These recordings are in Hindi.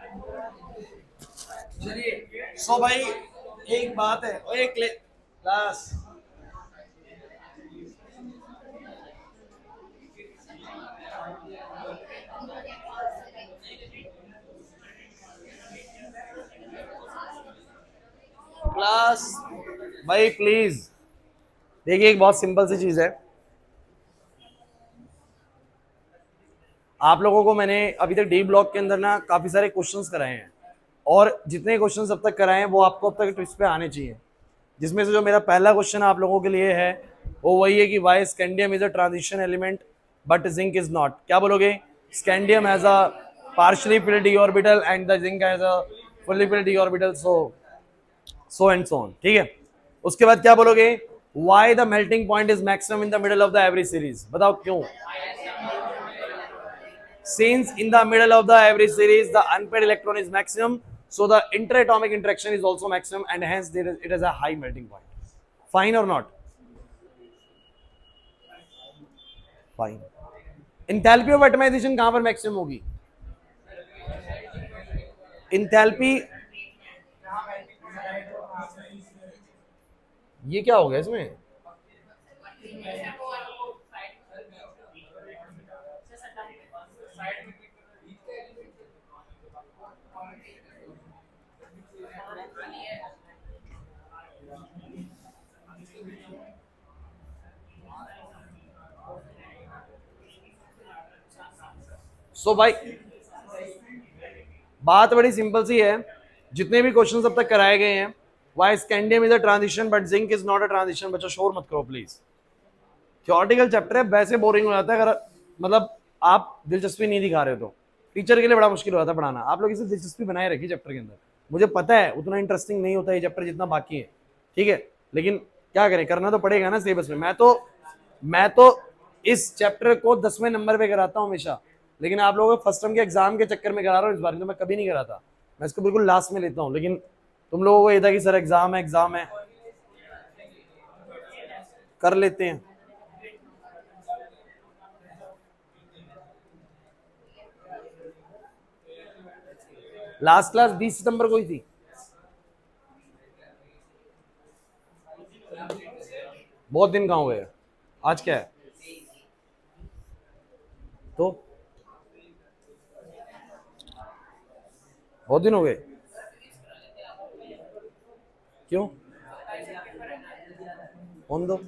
चलिए सो भाई एक बात है और एक क्लास क्लास भाई प्लीज देखिए, एक बहुत सिंपल सी चीज है। आप लोगों को मैंने अभी तक डी ब्लॉक के अंदर ना काफी सारे क्वेश्चंस कराए हैं और जितने क्वेश्चंस अब तक कराए हैं वो आपको अब तक ट्विस्ट पे आने चाहिए। जिसमें से जो मेरा पहला क्वेश्चन आप लोगों के लिए है वो वही है कि why scandium is a transition element but zinc is not. क्या बोलोगे? Scandium has a partially filled d orbital and the zinc has a fully filled d orbital, so and so on. ठीक है, उसके बाद क्या बोलोगे? Why the melting point is maximum in the middle of the every series. बताओ क्यों? Since in the middle of the every series the unpaired electron is maximum, so the interatomic interaction is also maximum and hence it has a high melting point. Fine or not? Fine. Enthalpy of atomization कहां पर मैक्सिमम होगी? Enthalpy ये क्या हो गया इसमें? सो भाई बात बड़ी सिंपल सी है। जितने भी क्वेश्चंस अब तक कराए गए हैं, why scandium is a transition but zinc is not a transition. बच्चों शोर मत करो प्लीज। थ्योरेटिकल चैप्टर है, वैसे बोरिंग हो जाता है अगर मतलब आप दिलचस्पी नहीं दिखा रहे हो तो। टीचर के लिए बड़ा मुश्किल हो जाता है पढ़ाना। आप लोग इसे दिलचस्पी बनाए रखिए चैप्टर के अंदर। मुझे पता है उतना इंटरेस्टिंग नहीं होता ये चैप्टर जितना बाकी है, ठीक है, लेकिन क्या करें, करना तो पड़ेगा ना सिलेबस में। मैं तो इस चैप्टर को 10वें नंबर पे कराता हूँ हमेशा, लेकिन आप लोगों को फर्स्ट टर्म के एग्जाम के चक्कर में करा रहा हूँ इस बार। तो मैं कभी नहीं कराता, मैं इसको बिल्कुल लास्ट में लेता हूँ। लेकिन तुम लोगों को ये था कि सर एग्जाम है कर लेते हैं। लास्ट क्लास 20 सितंबर को ही थी। बहुत दिन कहाँ हुए? आज क्या है? तो बहुत दिन हो गए। क्यों? कौन दो?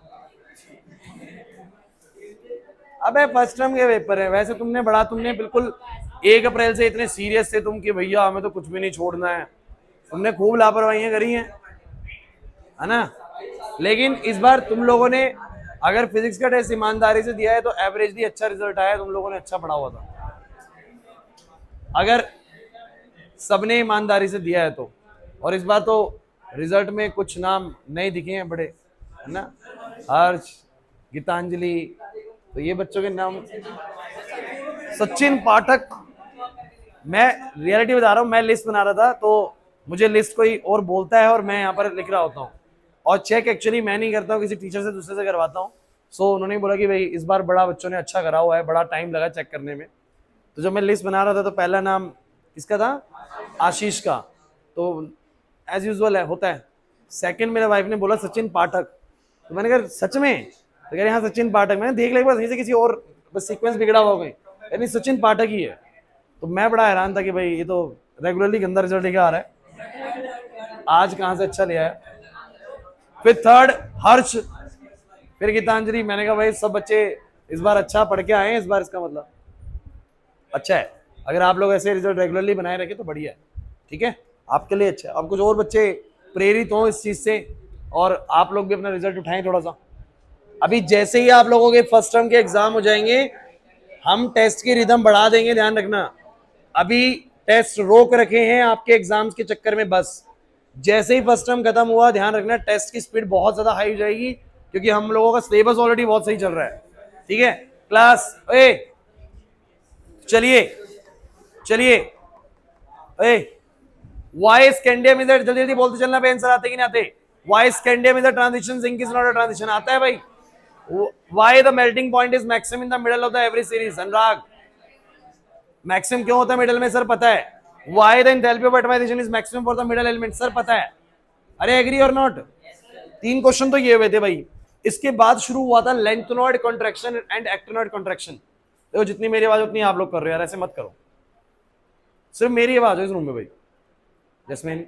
अबे फर्स्ट टर्म के पेपर है। वैसे तुमने बिल्कुल 1 अप्रैल से इतने सीरियस थे तुम कि भैया हमें तो कुछ भी नहीं छोड़ना है। तुमने खूब लापरवाहियां करी हैं, है ना? लेकिन इस बार तुम लोगों ने अगर फिजिक्स का टेस्ट ईमानदारी से दिया है तो एवरेजली अच्छा रिजल्ट आया। तुम लोगों ने अच्छा पढ़ा हुआ था अगर सबने ईमानदारी से दिया है तो। और इस बार तो रिजल्ट में कुछ नाम नहीं दिखे हैं बड़े, है ना? हर्ष, गीतांजलि, तो ये बच्चों के नाम। सचिन पाठक। मैं रियलिटी बता रहा हूँ, मैं लिस्ट बना रहा था तो मुझे लिस्ट कोई और बोलता है और मैं यहाँ पर लिख रहा होता हूँ। और चेक एक्चुअली मैं नहीं करता हूँ, किसी टीचर से दूसरे से करवाता हूँ। सो उन्होंने बोला कि भाई इस बार बड़ा बच्चों ने अच्छा करा हुआ है, बड़ा टाइम लगा चेक करने में। तो जब मैं लिस्ट बना रहा था तो पहला नाम किसका था? आशीष का। तो एज यूजुअल है, होता है। सेकंड मेरे वाइफ ने बोला सचिन पाठक। तो मैंने कहा सच में? तो कह रहे हाँ सचिन पाठक। मैंने देख लिया बस यहीं से किसी और बस सीक्वेंस बिगड़ा हुआ गई, यानी सचिन पाठक ही है। तो मैं बड़ा हैरान था कि भाई ये तो रेगुलरली गंदा रिजल्ट लेके आ रहा है, आज कहाँ से अच्छा लिया है। फिर थर्ड हर्ष, फिर गीतांजलि। मैंने कहा भाई सब बच्चे इस बार अच्छा पढ़ के आए हैं, इस बार इसका मतलब अच्छा है। अगर आप लोग ऐसे रिजल्ट रेगुलरली बनाए रखे तो बढ़िया है, ठीक है, आपके लिए अच्छा है। अब कुछ और बच्चे प्रेरित हों इस चीज से और आप लोग भी अपना रिजल्ट उठाएं थोड़ा सा। अभी जैसे ही आप लोगों के फर्स्ट टर्म के एग्जाम हो जाएंगे हम टेस्ट की रिदम बढ़ा देंगे, ध्यान रखना। अभी टेस्ट रोक रखे हैं आपके एग्जाम्स के चक्कर में। बस जैसे ही फर्स्ट टर्म खत्म हुआ ध्यान रखना टेस्ट की स्पीड बहुत ज्यादा हाई हो जाएगी, क्योंकि हम लोगों का सिलेबस ऑलरेडी बहुत सही चल रहा है, ठीक है क्लास। चलिए चलिए, वाई स्कैंडियम इज जल्दी जल्दी बोलते चलना पे आंसर आते कि नहीं आते? Why scandium is a transition, zinc is not a transition. आता है भाई? Why the melting point is maximum in the middle of the every series. Anurag, maximum क्यों होता है मिडल में? सर पता है Why the enthalpy of atomization is maximum for the middle element? Sir पता है, अरे एग्री और नॉट? तीन क्वेश्चन तो ये हुए थे भाई। इसके बाद शुरू हुआ था lanthanoid contraction and actinoid contraction. देखो जितनी मेरी आवाज उतनी आप लोग कर रहे हो यार, ऐसे मत करो, सिर्फ मेरी आवाज है इस रूम में भाई। जैस्मिन,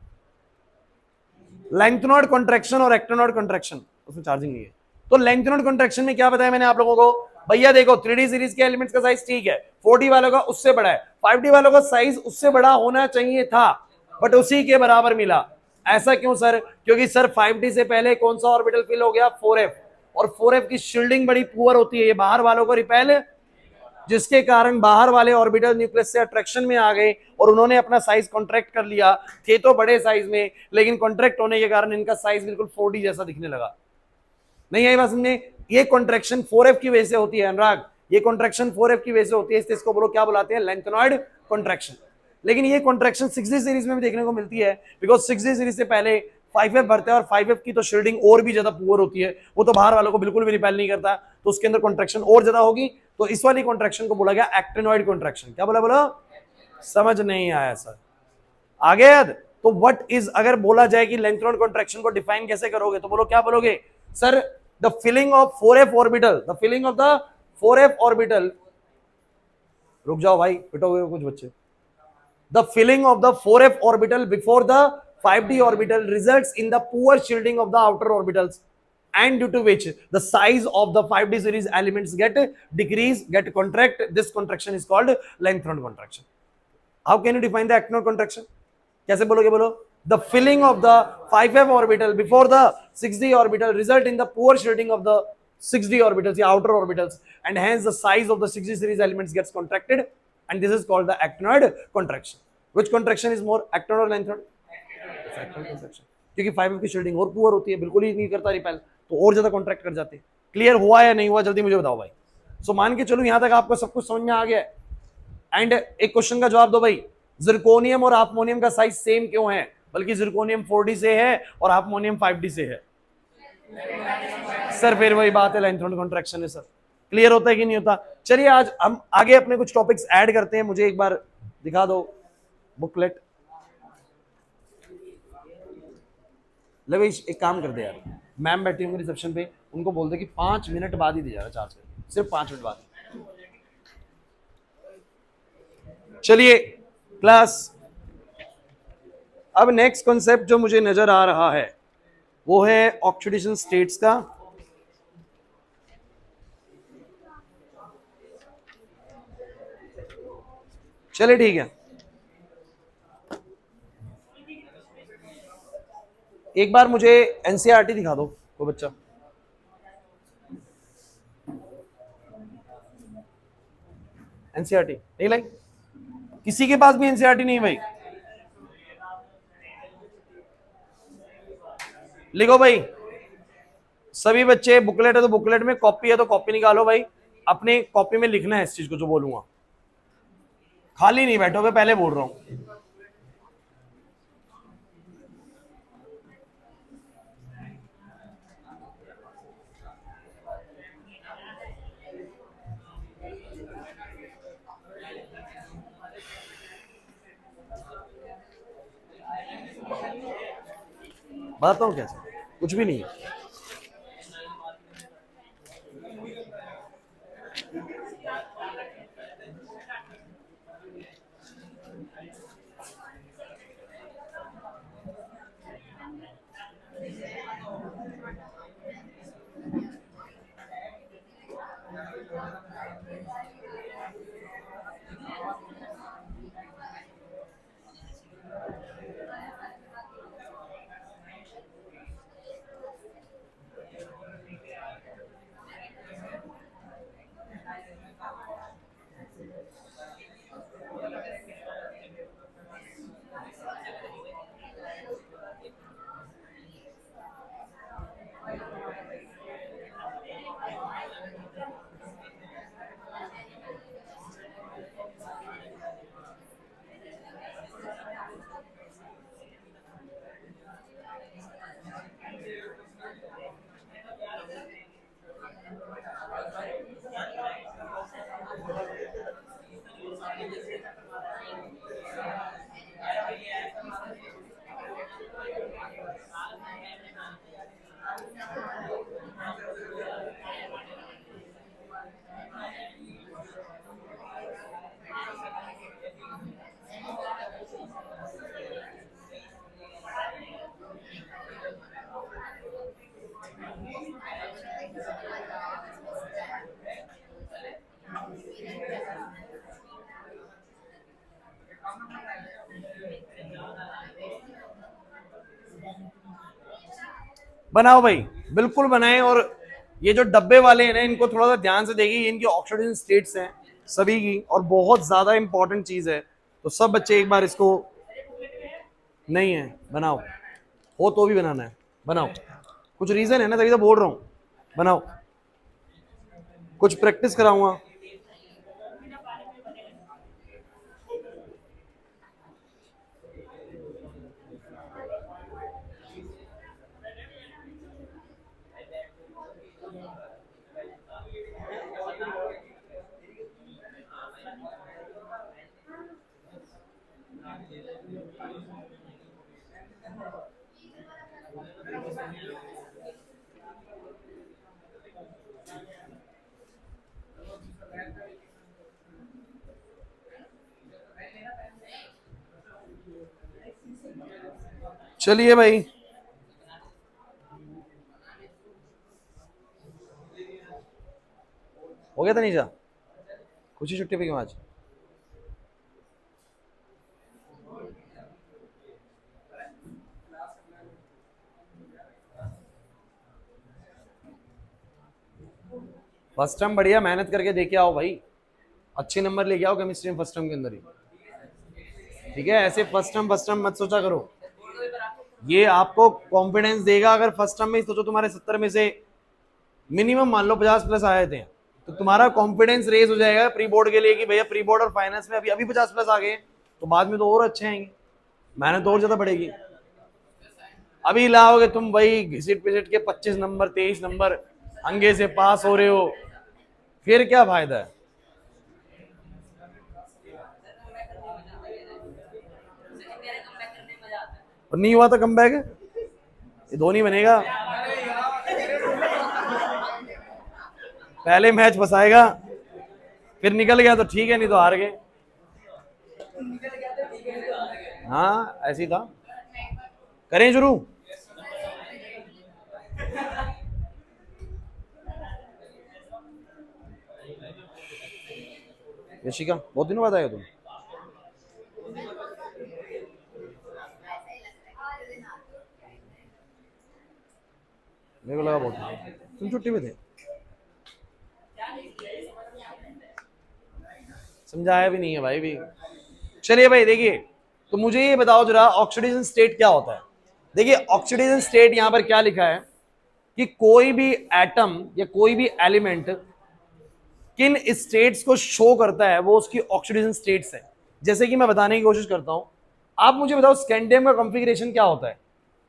लेंथनॉइड कॉन्ट्रैक्शन और एक्टिनॉइड कॉन्ट्रैक्शन, उसमें चार्जिंग नहीं है। तो लेंथनॉइड कॉन्ट्रैक्शन में क्या बताया मैंने आप लोगों को? भैया देखो 3D सीरीज के एलिमेंट्स का साइज ठीक है, 4D वालों का उससे बड़ा है, 5D वालों का साइज उससे बड़ा होना चाहिए था, बट उसी के बराबर मिला। ऐसा क्यों सर? क्योंकि सर 5D से पहले कौन सा ऑर्बिटल फिल हो गया? 4f, और 4f की शील्डिंग बड़ी पुअर होती है, ये बाहर वालों को रिपेल, जिसके कारण बाहर वाले ऑर्बिटल न्यूक्लियस से अट्रैक्शन में आ गए और उन्होंने अपना साइज कॉन्ट्रैक्ट कर लिया। थे तो बड़े साइज में, लेकिन कॉन्ट्रैक्ट होने के कारण इनका साइज बिल्कुल 4D जैसा दिखने लगा। नहीं आई बात समझे? ये कॉन्ट्रैक्शन 4f की वजह से होती है अनुराग, ये कॉन्ट्रैक्शन 4f की वजह से होती है, इसको बोलो क्या बुलाते हैं? Lanthanoid contraction. लेकिन ये कॉन्ट्रैक्शन 6D सीरीज में भी देखने को मिलती है, बिकॉज 6D सीरीज से पहले 5f भरते हैं और 5f की तो शील्डिंग और भी ज्यादा पुअर होती है, वो तो बाहर वालों को बिल्कुल भी रिपेल नहीं करता, तो उसके अंदर कॉन्ट्रैक्शन और ज्यादा होगी। तो इस वाली कॉन्ट्रैक्शन को बोला गया एक्टिनॉइड कॉन्ट्रैक्शन। क्या बोला? बोलो, समझ नहीं आया सर? आगे याद? तो व्हाट इज, अगर बोला जाए कि लेंथनॉइड कॉन्ट्रैक्शन को डिफाइन कैसे करोगे, तो बोलो क्या बोलोगे? Sir the filling of 4f orbital, the filling of the 4f orbital, रुक जाओ भाई, पिटोगे कुछ बच्चे। The filling of the 4f orbital before the 5d orbital results in the poor shielding of the outer orbitals, and due to which the size of the 5d series elements get decrease, get contract. This contraction is called lengthened contraction. How can you define the actinide contraction? कैसे बोलोगे? बोलो, the filling of the 5f orbital before the 6d orbital result in the poor shielding of the 6d orbitals, the outer orbitals, and hence the size of the 6d series elements gets contracted, and this is called the actinoid contraction. Which contraction is more, actinoid or lengthened? Actinoid contraction, क्योंकि 5f की शील्डिंग और पुअर होती है, बिल्कुल ही नहीं करता रिपेल, तो और ज्यादा कॉन्ट्रैक्ट कर जाते हैं। क्लियर हुआ या नहीं हुआ? जल्दी मुझे बताओ भाई। सो मान के चलो यहां तक आपको सब कुछ समझ में आ गया है। एंड एक क्वेश्चन का जवाब दो भाई, जिरकोनियम और हाफमोनियम का साइज सेम क्यों है, बल्कि जिरकोनियम 4D से है और हाफमोनियम 5D से है? सर फिर वही बात है, लेंथनॉइड कॉन्ट्रैक्शन है सर। क्लियर होता है कि नहीं होता? चलिए आज हम आगे अपने कुछ टॉपिक्स ऐड करते हैं। मुझे एक बार दिखा दो बुकलेट। ले भाई एक काम कर दे यार, मैम बैठी होंगी रिसेप्शन पे, उनको बोल दे कि 5 मिनट बाद ही दे जा रहा चार्ज करके, सिर्फ 5 मिनट बाद। चलिए क्लास, अब नेक्स्ट कॉन्सेप्ट जो मुझे नजर आ रहा है वो है ऑक्सीडेशन स्टेट्स का। चलिए ठीक है, एक बार मुझे एनसीईआरटी दिखा दो कोई बच्चा। एनसीईआरटी नहीं लाई? किसी के पास भी एनसीईआरटी नहीं भाई? लिखो भाई सभी बच्चे, बुकलेट है तो बुकलेट में, कॉपी है तो कॉपी निकालो भाई, अपने कॉपी में लिखना है इस चीज को जो बोलूंगा, खाली नहीं बैठोगे, पहले बोल रहा हूं। बताता हूं कैसे, कुछ भी नहीं है। बनाओ भाई, बिल्कुल बनाएं। और ये जो डब्बे वाले हैं ना, इनको थोड़ा सा ध्यान से देखिए, इनकी ऑक्सीडेशन स्टेट्स हैं सभी की, और बहुत ज्यादा इंपॉर्टेंट चीज है। तो सब बच्चे एक बार इसको, नहीं है बनाओ, हो तो भी बनाना है, बनाओ। कुछ रीजन है ना, तभी तो बोल रहा हूं, बनाओ। कुछ प्रैक्टिस कराऊंगा। चलिए भाई, हो गया था नीचा, कुछ ही छुट्टी पे क्यों आज? फर्स्ट टर्म बढ़िया मेहनत करके देके आओ भाई, अच्छे नंबर लेके आओ केमिस्ट्री में फर्स्ट टर्म के अंदर ही, ठीक है? ऐसे फर्स्ट टर्म मत सोचा करो, ये आपको कॉन्फिडेंस देगा। अगर फर्स्ट टर्म में सोचो तुम्हारे 70 में से मिनिमम मान लो 50 प्लस आए थे, तो तुम्हारा कॉन्फिडेंस रेज हो जाएगा प्री बोर्ड के लिए कि भैया प्री बोर्ड और फाइनेंस में अभी अभी 50 प्लस आ गए, तो बाद में तो और अच्छे आएंगे, मेहनत और ज्यादा बढ़ेगी। अभी लाओगे तुम वही घिसिट पिसिट के 25 नंबर 23 नंबर, अंगे से पास हो रहे हो, फिर क्या फायदा है? और नहीं हुआ तो कम बैक है, ये धोनी बनेगा, पहले मैच फंसाएगा, फिर निकल गया तो ठीक है, नहीं तो हार गए। हाँ ऐसे ही था। करें शुरू? यशिका बहुत दिनों बाद आए हो तुम। मेरे को लगा बहुत तुम छुट्टी पे थे, समझाया भी नहीं है भाई भी। चलिए भाई देखिए, तो मुझे ये बताओ जरा ऑक्सीडेशन स्टेट क्या होता है। देखिए ऑक्सीडेशन स्टेट यहां पर क्या लिखा है कि कोई भी एटम या कोई भी एलिमेंट किन स्टेट्स को शो करता है, वो उसकी ऑक्सीडेशन स्टेट्स है। जैसे कि मैं बताने की कोशिश करता हूं, आप मुझे बताओ स्कैंडियम का कॉन्फ़िगरेशन क्या होता है?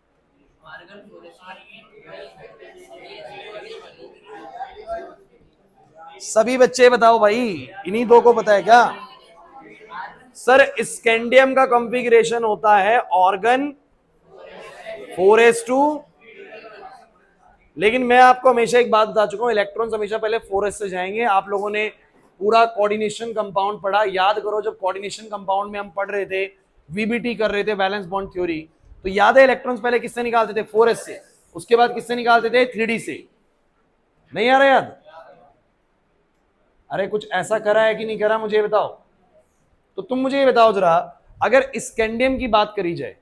सभी बच्चे बताओ भाई, इन्हीं दो को पता है क्या? सर स्कैंडियम का कॉन्फ़िगरेशन होता है ऑर्गन 4s2, लेकिन मैं आपको हमेशा एक बात बता चुका हूं, इलेक्ट्रॉन्स हमेशा पहले 4s से जाएंगे। आप लोगों ने पूरा कोऑर्डिनेशन कंपाउंड पढ़ा, याद करो जब कोऑर्डिनेशन कंपाउंड में हम पढ़ रहे थे, वीबीटी कर रहे थे, बैलेंस बॉन्ड थ्योरी, तो याद है इलेक्ट्रॉन्स पहले किससे निकालते थे? 4s से, उसके बाद किससे निकालते थे? 3d से। नहीं आ रहा याद? अरे कुछ ऐसा करा है कि नहीं करा मुझे बताओ। तो तुम मुझे ये बताओ जरा, अगर स्कैंडियम की बात करी जाए,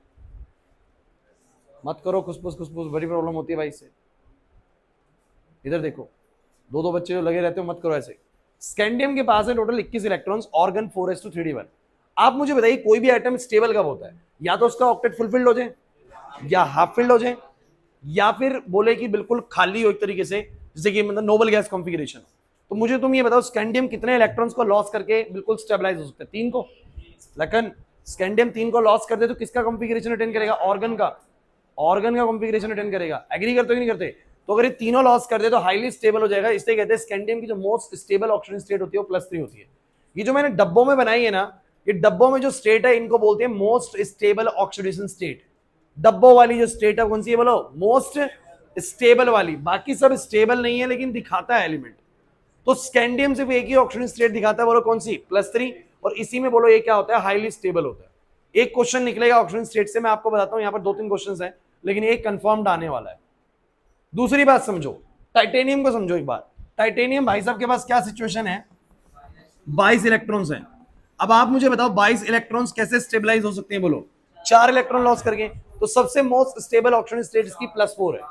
मत करो खुसफुस खुसफुस, बड़ी प्रॉब्लम होती है भाई इससे। इधर देखो, दो दो बच्चे जो लगे रहते हो, मत करो ऐसे। स्कैंडियम के पास है total 21 electrons, organ 4s2 3d1। आप मुझे बताइए कोई भी एटम स्टेबल कब होता है? या तो उसका ऑक्टेट फुलफिल्ड हो जाए, या हाफ फिल्ड हो जाए, या फिर बोले कि बिल्कुल खाली हो एक तरीके से, जैसे कि मतलब नोबल गैस कॉन्फ़िगरेशन। तो मुझे तुम ये बताओ स्कैंडियम कितने इलेक्ट्रॉन्स को लॉस करके बिल्कुल स्टेबलाइज हो सकता है? 3 को। लेकिन स्कैंडियम 3 को लॉस कर दे तो किसका कॉन्फ़िगरेशन अटेंड करेगा? ऑर्गन का। ऑर्गन का कॉन्फ़िगरेशन अटेंड करेगा। एग्री करते हो कि नहीं करते? तो अगर ये तीनों लॉस कर दे तो हाईली स्टेबल हो जाएगा। इसलिए कहते हैं स्कैंडियम की जो मोस्ट स्टेबल ऑक्सीजन स्टेट होती है वो +3 होती है। ये जो मैंने डब्बों में बनाई है ना, ये डब्बों में जो स्टेट है इनको बोलते हैं मोस्ट स्टेबल ऑक्सीडेशन स्टेट। डब्बों वाली जो स्टेट है कौन सी है बोलो? मोस्ट स्टेबल वाली। बाकी सब स्टेबल नहीं है लेकिन दिखाता है एलिमेंट। तो स्कैंडियम सिर्फ एक ही ऑक्सीजन स्टेट दिखाता है, बोलो कौन सी? +3। और इसी में बोलो ये क्या होता है? हाईली स्टेबल होता है। एक क्वेश्चन निकलेगा ऑक्सीजन स्टेट से, मैं आपको बताता हूं। यहाँ पर 2-3 क्वेश्चंस हैं लेकिन एक कंफर्म्ड आने वाला है। दूसरी बात समझो, टाइटेनियम को समझो एक बार। टाइटेनियम भाई साहब के पास क्या सिचुएशन है? 22 इलेक्ट्रॉन्स हैं। अब आप मुझे बताओ 22 इलेक्ट्रॉन्स कैसे स्टेबलाइज हो सकते हैं? बोलो 4 इलेक्ट्रॉन लॉस करके। तो सबसे मोस्ट स्टेबल ऑक्सीजन स्टेट इसकी +4 है।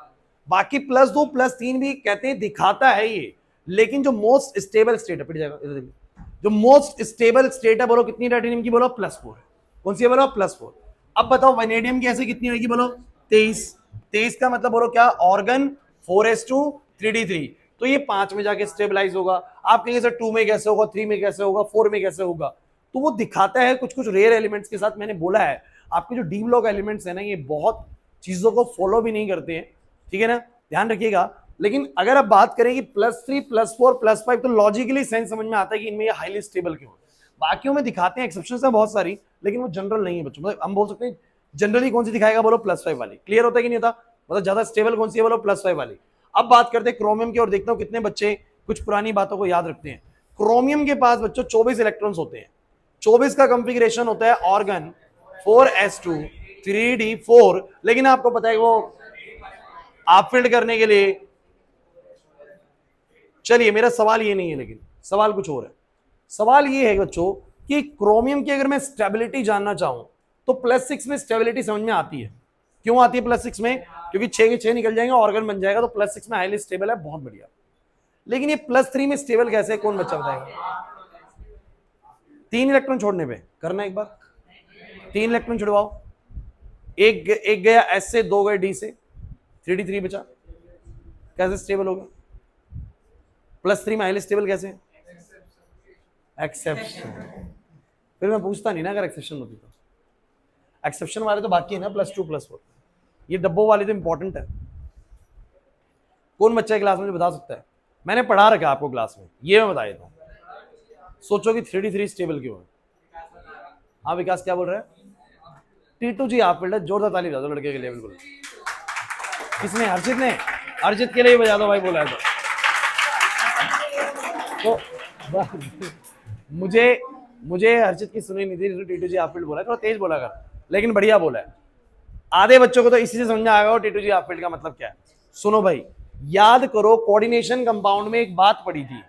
बाकी +2 +3 भी कहते हैं दिखाता है ये, लेकिन जो मोस्ट स्टेबल स्टेट है, पिट जाएगा इधर देखिए, जो मोस्ट स्टेबल स्टेट है बोलो कितनी टाइटेनियम की, बोलो +4 है। कौन सी है बोलो +4। अब बताओ वैनेडियम की ऐसे कितनी होगी, बोलो 23। 23 का मतलब बोलो क्या, ऑर्गन 4s2 3d3, तो ये 5 में जाके स्टेबलाइज होगा। आप कहेंगे सर 2 में कैसे होगा, 3 में कैसे होगा, 4 में कैसे होगा, तो वो दिखाता है कुछ कुछ रेयर एलिमेंट्स के साथ। मैंने बोला है आपके जो डी ब्लॉक एलिमेंट्स है ना, ये बहुत चीजों को फॉलो भी नहीं करते हैं, ठीक है ना, ध्यान रखिएगा। लेकिन अगर आप बात करें कि +3 +4 +5, तो लॉजिकली सेंस समझ में आता है कि इनमें ये हाईली स्टेबल क्यों है। बाकियों में दिखाते हैं, एक्सेप्शंस हैं बहुत सारी, लेकिन वो जनरल नहीं है बच्चों। मतलब हम बोल सकते हैं जनरली कौन सी दिखाएगा, बोलो +5 वाली। क्लियर होता है कि नहीं होता, मतलब ज्यादा स्टेबल कौन सी है, बोलो +5 वाली। अब बात करते हैं क्रोमियम की, और देखता हूं कितने बच्चे कुछ पुरानी बातों को याद रखते हैं। क्रोमियम के पास बच्चों 24 इलेक्ट्रॉन्स होते हैं। 24 का कंफिगरेशन होता है ऑर्गन 4s2 3d4, लेकिन आपको पता है वो आप फील्ड करने के लिए, चलिए मेरा सवाल ये नहीं है, लेकिन सवाल कुछ और है। सवाल ये है बच्चों कि क्रोमियम की अगर मैं स्टेबिलिटी जानना चाहूं तो +6 में स्टेबिलिटी समझ में आती है। क्यों आती है +6 में, क्योंकि 6 के 6 निकल जाएंगे, ऑर्गन बन जाएगा, तो +6 में हाईली स्टेबल है, बहुत बढ़िया। लेकिन ये +3 में स्टेबल कैसे है, कौन बच्चा बताएगा। 3 इलेक्ट्रॉन छोड़ने पे करना, एक बार 3 इलेक्ट्रॉन छुड़वाओ, एक गया S से, 2 गए D से, 3d3 बचा, कैसे स्टेबल होगा। +3 में हाईली स्टेबल कैसे है, एक्सेप्शन। फिर मैं पूछता नहीं ना अगर एक्सेप्शन होती तो। एक्सेप्शन वाले तो बाकी है ना, +2 +4, ये डब्बों वाले तो इंपॉर्टेंट है। कौन बच्चा क्लास में बता सकता है, मैंने पढ़ा रखा आपको क्लास में, ये मैं बता देता हूँ। सोचो कि 3d3 स्टेबल क्यों है। हाँ विकास क्या बोल रहे हैं, T2G आप फील्ड है, जोरदार ताली बजा दो लड़के के लिए। बिल्कुल, किसने, हर्षित ने, हर्षित के लिए बजा दो भाई, बोला है तो मुझे हर्षित की सुनी नहीं थी, T2G आप फील्ड बोला है, थोड़ा तेज बोला कर, लेकिन बढ़िया बोला है। आधे बच्चों को तो इसी से समझ आएगा T2G आप फील्ड का मतलब क्या है। सुनो भाई, याद करो कोऑर्डिनेशन कंपाउंड में एक बात पढ़ी थी,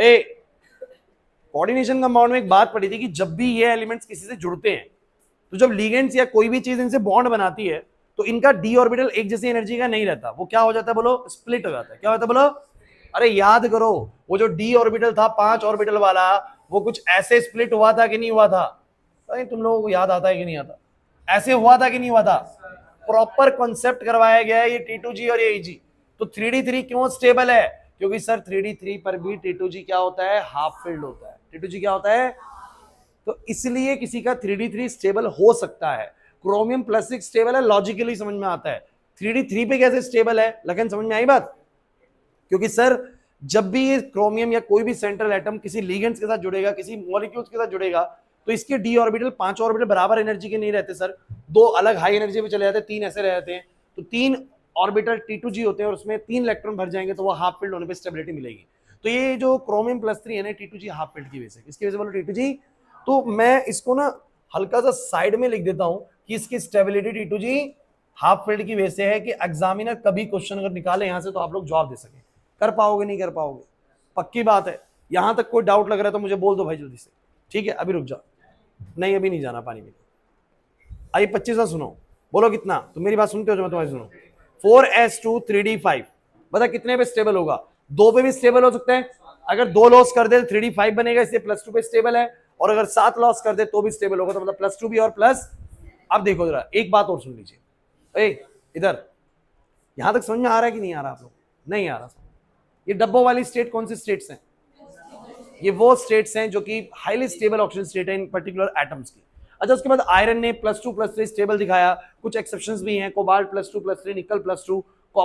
कोऑर्डिनेशन कंपाउंड में एक बात पढ़ी थी कि जब भी ये एलिमेंट्स किसी से जुड़ते हैं, तो जब लिगेंड्स या कोई भी चीज इनसे बॉन्ड बनाती है, तो इनका डी ऑर्बिटल एक जैसी एनर्जी का नहीं रहता, वो क्या हो जाता है बोलो, स्प्लिट हो जाता है। क्या होता है बोलो, अरे याद करो, वो जो डी ऑर्बिटल था 5 ऑर्बिटल वाला, वो कुछ ऐसे स्प्लिट हुआ था कि नहीं हुआ था, अरे तुम लोगों को याद आता है कि नहीं आता, ऐसे हुआ था कि नहीं हुआ था। प्रॉपर कॉन्सेप्ट करवाया गया है ये T2G और ये EG। तो 3d3 क्यों स्टेबल है, क्योंकि सर 3d3 पर भी T2G क्या होता है, हाफ फील्ड होता है। T2G क्या होता है, तो इसलिए किसी का 3d3 स्टेबल हो सकता है। क्रोमियम +6 स्टेबल है, लॉजिकली समझ में आता है। 3d3 पे कैसे स्टेबल है, लेकिन समझ में आई बात, क्योंकि सर जब भी ये क्रोमियम या कोई भी सेंट्रल एटम किसी लिगेंड्स के साथ जुड़ेगा, किसी मॉलिक्यूल्स के साथ जुड़ेगा, तो इसके डी ऑर्बिटल 5 ऑर्बिटल बराबर एनर्जी के नहीं रहते सर, 2 अलग हाई एनर्जी पे चले जाते हैं, 3 ऐसे रहते हैं। तो 3 ऑर्बिटल T2G होते हैं और उसमें 3 इलेक्ट्रॉन भर जाएंगे, तो वो हाफ फील्ड होने पे स्टेबिलिटी मिलेगी। तो ये जो क्रोमियम +3 है ना, T2G हाफ फील्ड की वजह से, इसकी वजह से बोलो T2G। तो मैं इसको ना हल्का सा साइड में लिख देता हूं कि इसकी स्टेबिलिटी T2G हाफ फील्ड की वजह से है, कि एग्जामिनर कभी क्वेश्चन अगर निकाले यहां से तो आप लोग जवाब दे सके। कर पाओगे नहीं कर पाओगे, पक्की बात है। यहां तक कोई डाउट लग रहा है तो मुझे बोल दो भाई जल्दी से, ठीक है। अभी रुक जाओ, नहीं अभी नहीं जाना पानी में। आइए 25 सुनो, बोलो कितना, तुम मेरी बात सुनते हो जो मैं तुम्हारी सुनो। 4s2 3d5 बता कितने पे स्टेबल होगा, 2 पे भी स्टेबल हो सकता है। अगर 2 लॉस कर दे 3d5 बनेगा, इसलिए +2 पे स्टेबल है, और अगर 7 लॉस कर दे तो भी स्टेबल होगा, तो मतलब +2 भी और प्लस। अब देखो जरा एक बात और सुन लीजिए, इधर यहां तक समझ में आ रहा है कि नहीं आ रहा, आप लोग नहीं आ रहा। ये डब्बों वाली स्टेट कौन सी स्टेट्स हैं, ये वो स्टेट्स हैं जो कि हाईली स्टेबल ऑक्सीजन स्टेट है इन पर्टिकुलर एटम्स की। अच्छा, उसके बाद आयरन ने +2 +3 स्टेबल दिखाया, कुछ एक्सेप्शंस भी हैं, cobalt +2 +3, nickel +2,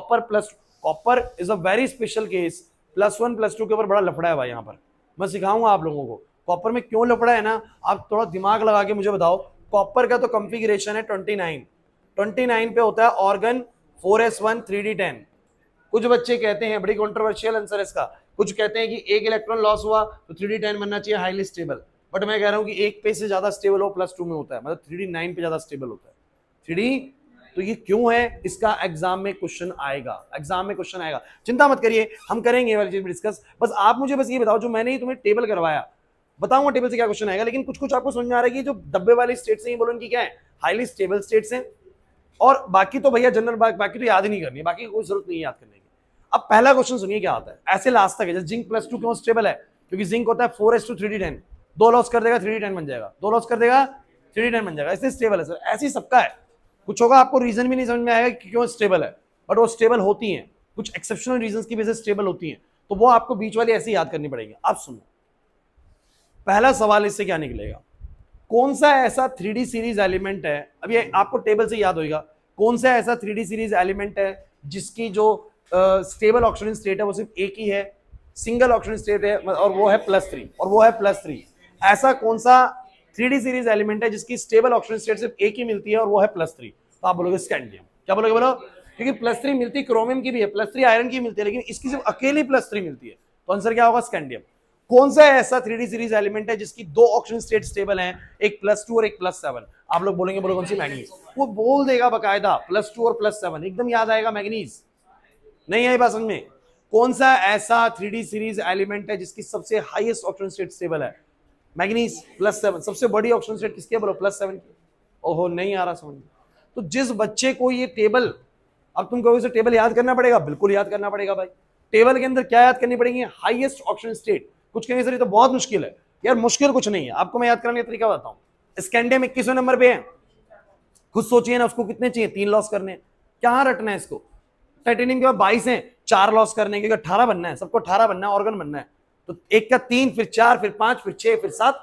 copper is a very special case. +1 +2 के ऊपर बड़ा लफड़ा है भाई, यहाँ पर मैं सिखाऊंगा आप लोगों को कॉपर में क्यों लफड़ा है ना। आप थोड़ा दिमाग लगा के मुझे बताओ, कॉपर का तो कंफिगरेशन है 29 पे होता है ऑर्गन 4s1 3d10। कुछ बच्चे कहते हैं, बड़ी कंट्रोवर्शियल आंसर है इसका, कुछ कहते हैं कि 1 इलेक्ट्रॉन लॉस हुआ तो 3d10 बनना चाहिए हाईली स्टेबल, बट मैं कह रहा हूं कि 1 पे से ज्यादा स्टेबल हो +2 में होता है, मतलब 3d9 पे ज्यादा स्टेबल होता है 3d। तो ये क्यों है, इसका एग्जाम में क्वेश्चन आएगा, चिंता मत करिए, हम करेंगे ये वाली चीज डिस्कस। बस आप मुझे बस ये बताओ, जो मैंने तुम्हें टेबल करवाया, बताऊंगा टेबल से क्या क्वेश्चन आएगा, लेकिन कुछ कुछ आपको समझ में आ रहा है कि जो डब्बे वाली स्टेट्स हैं, ये बोलो इनकी क्या है, हाईली स्टेबल स्टेट्स हैं। और बाकी तो भैया जनरल बाकी तो याद ही नहीं करनी है, बाकी कोई जरूरत नहीं है याद करने की। अब पहला क्वेश्चन सुनिए क्या आता है, ऐसे लास्ट तक है। जिंक +2 क्यों स्टेबल है? क्योंकि जिंक होता है 4:3D10, 2 लॉस कर देगा 3D10 बन जाएगा, 2 लॉस कर देगा 3D10 बन जाएगा, इसलिए स्टेबल है सर। ऐसे ही सबका है, कुछ होगा आपको रीजन भी नहीं समझ में आएगा कि क्यों स्टेबल है, बट वो स्टेबल होती है, कुछ एक्सेप्शनल रीजन की वजह से स्टेबल होती है, तो वो आपको बीच वाली ऐसे याद करनी पड़ेगी। आप सुनो, पहला सवाल इससे क्या निकलेगा, कौन सा ऐसा 3D सीरीज एलिमेंट है, अब ये आपको टेबल से याद होगा, कौन सा ऐसा 3D सीरीज एलिमेंट है जिसकी जो स्टेबल ऑक्सीजन स्टेट है वो सिर्फ एक ही है, सिंगल ऑक्सीजन स्टेट है, और वो है +3, और वो है +3। ऐसा कौन सा 3D सीरीज एलिमेंट है जिसकी स्टेबल ऑक्सीजन स्टेट सिर्फ एक ही मिलती है और वो है +3? तो आप बोलोगे स्कैंडियम। क्या बोलोगे? बोलो, क्योंकि +3 मिलती क्रोमियम की भी है, +3 आयरन की मिलती है, लेकिन इसकी सिर्फ अकेली +3 मिलती है, तो आंसर क्या होगा? स्कैंडियम। कौन सा ऐसा 3D सीरीज एलिमेंट है जिसकी 2 ऑक्सीजन स्टेट स्टेबल हैं, एक +2 और एक +7? आप लोग बोलेंगे बोलो कौन सी? मैग्नीज। वो बोल देगा बकायदा +2 और +7, एकदम याद आएगा मैग्नीज। नहीं आई बात समझ में? कौन सा ऐसा 3D सीरीज एलिमेंट है जिसकी सबसे हाईएस्ट ऑक्सीजन स्टेट स्टेबल है? मैग्नीज +7। सबसे बड़ी ऑक्सीजन स्टेट किसकी है? बोलो +7 की। ओहो, नहीं आ रहा समझ में। तो जिस बच्चे को ये टेबल, अब तुम कहोगे टेबल याद करना पड़ेगा, बिल्कुल याद करना पड़ेगा भाई। टेबल के अंदर क्या याद करनी पड़ेगी? Highest oxygen state. कुछ कहेंगे सर ये तो बहुत मुश्किल है, यार मुश्किल कुछ नहीं है, आपको मैं याद कराने का तरीका बताऊं। स्कैंडियम 21वें नंबर पे है, खुद सोचिए ना, उसको कितने चाहिए? 3 लॉस करने, क्या रटना है इसको? टाइटेनियम के बाद 22 है, 4 लॉस करने के, 18 बनना है, सबको 18 बनना है, ऑर्गन बनना है, तो एक का 3, फिर 4, फिर 5, फिर 6, फिर 7,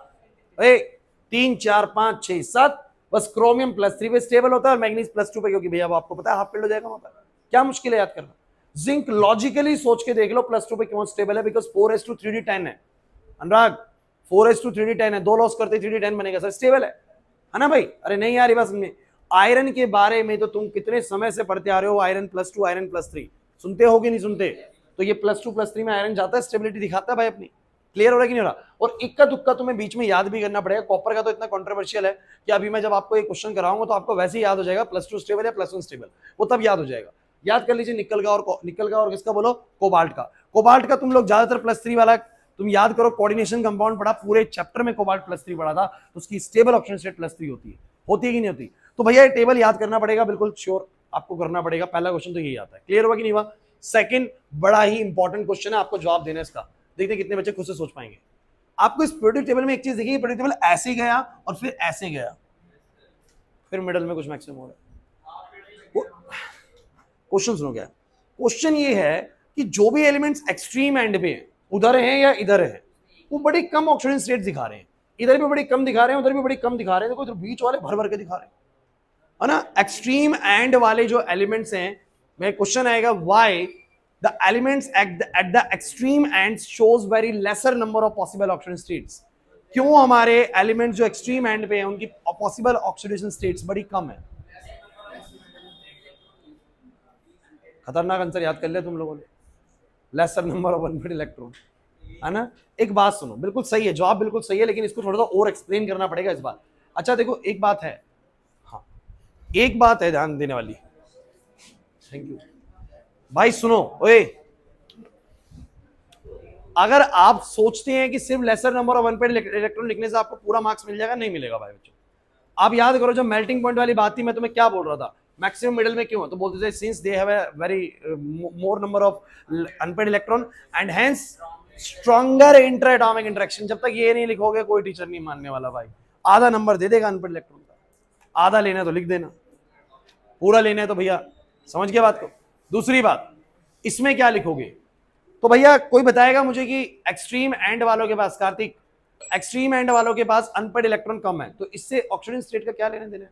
3 4 5 6 7, बस क्रोमियम +3 पे स्टेबल होता है और मैग्नीज +2 पे, क्योंकि भैया वो आपको पता है हाफ फील्ड हो जाएगा वहां पर, क्या मुश्किल है याद करना। जिंक लॉजिकली सोच के देख लो +2 पे क्यों स्टेबल है, बिकॉज 4:3D10 है अनुराग, 4:3D10 है, 2 लॉस करते 3D10 बनेगा सर, स्टेबल है ना भाई? अरे नहीं यार, बस में आयरन के बारे में तो तुम कितने समय से पढ़ते आ रहे हो, आयरन +2 आयरन +3 सुनते हो कि नहीं सुनते? तो ये +2 +3 में आयरन जाता है, स्टेबिलिटी दिखाता है भाई अपनी। क्लियर हो रहा है कि नहीं हो रहा? और इक्का दुक्का तुम्हें बीच में याद भी करना पड़ेगा। कॉपर का तो इतना कंट्रोवर्शियल है कि अभी मैं जब आपको एक क्वेश्चन कराऊंगा तो आपको वैसे ही याद हो जाएगा, +2 स्टेबल या +1 स्टेबल, वो तब याद हो जाएगा। याद कर लीजिए निकल का और किसका बोलो? कोबाल्ट का। कोबाल्ट का तुम लोग ज्यादातर +3 वाला तुम याद करो, कोऑर्डिनेशन कंपाउंड पढ़ा, पूरे चैप्टर में कोबाल्ट +3 पढ़ा था, तो उसकी स्टेबल ऑक्सीजन स्टेट +3 होती है कि नहीं होती? तो भैया ये टेबल याद करना पड़ेगा, बिल्कुल श्योर आपको करना पड़ेगा। पहला क्वेश्चन तो यही आता है। क्लियर हुआ कि नहीं हुआ? सेकंड बड़ा ही इंपॉर्टेंट क्वेश्चन है, आपको जवाब देना है इसका। देखते कितने बच्चे खुद से सोच पाएंगे। आपको इस प्रोडक्ट टेबल में एक चीज देखिए, प्रोडक्ट टेबल ऐसे गया और फिर ऐसे गया, फिर मिडल में कुछ मैक्सिमम हो रहा है। क्वेश्चन सुनो क्या क्वेश्चन? ये है कि जो भी एलिमेंट्स एक्सट्रीम एंड पे हैं, उधर हैं या इधर हैं, वो बड़ी कम ऑक्सीजन स्टेट दिखा रहे हैं। इधर भी बड़ी कम दिखा रहे हैं, उधर भी बड़ी कम दिखा रहे हैं, देखो इधर बीच वाले भर भर के दिखा रहे हैं, है ना? एक्सट्रीम एंड वाले जो एलिमेंट्स हैं, में क्वेश्चन आएगा why the elements at the extreme end shows very lesser number of possible oxygen states. क्यों हमारे एलिमेंट्स जो एक्सट्रीम एंड पे हैं उनकी पॉसिबल ऑक्सीडेशन स्टेट्स बड़ी कम है? खतरनाक आंसर याद कर लिया तुम लोगों ने, lesser number of unfit electron, है ना? एक बात सुनो, बिल्कुल सही है जवाब, बिल्कुल सही है, लेकिन इसको थोड़ा सा और एक्सप्लेन करना पड़ेगा इस बार। अच्छा देखो एक बात है, हाँ एक बात है ध्यान देने वाली। थैंक यू भाई। सुनो ओए, अगर आप सोचते हैं कि सिर्फ lesser number of unpaired electron लिखने से आपको पूरा मार्क्स मिल जाएगा, नहीं मिलेगा भाई बच्चों। आप याद करो जब मेल्टिंग पॉइंट वाली बात थी, मैं तुम्हें क्या बोल रहा था? मैक्सिमम मिडल में क्यों है? तो बोलते थे since they have a very more number of unpaired electron and hence stronger inter atomic interaction. जब तक ये नहीं लिखोगे कोई टीचर नहीं मानने वाला भाई। आधा नंबर दे देगा अनपेड इलेक्ट्रॉन का, आधा लेना है तो लिख देना, पूरा लेना है तो भैया समझ गया बात को। दूसरी बात, इसमें क्या लिखोगे? तो भैया कोई बताएगा मुझे कि एक्सट्रीम एंड वालों के पास, कार्तिक एक्सट्रीम एंड वालों के पास अनपेड इलेक्ट्रॉन कम है, तो इससे ऑक्सीजन स्टेट का क्या लेना देना है?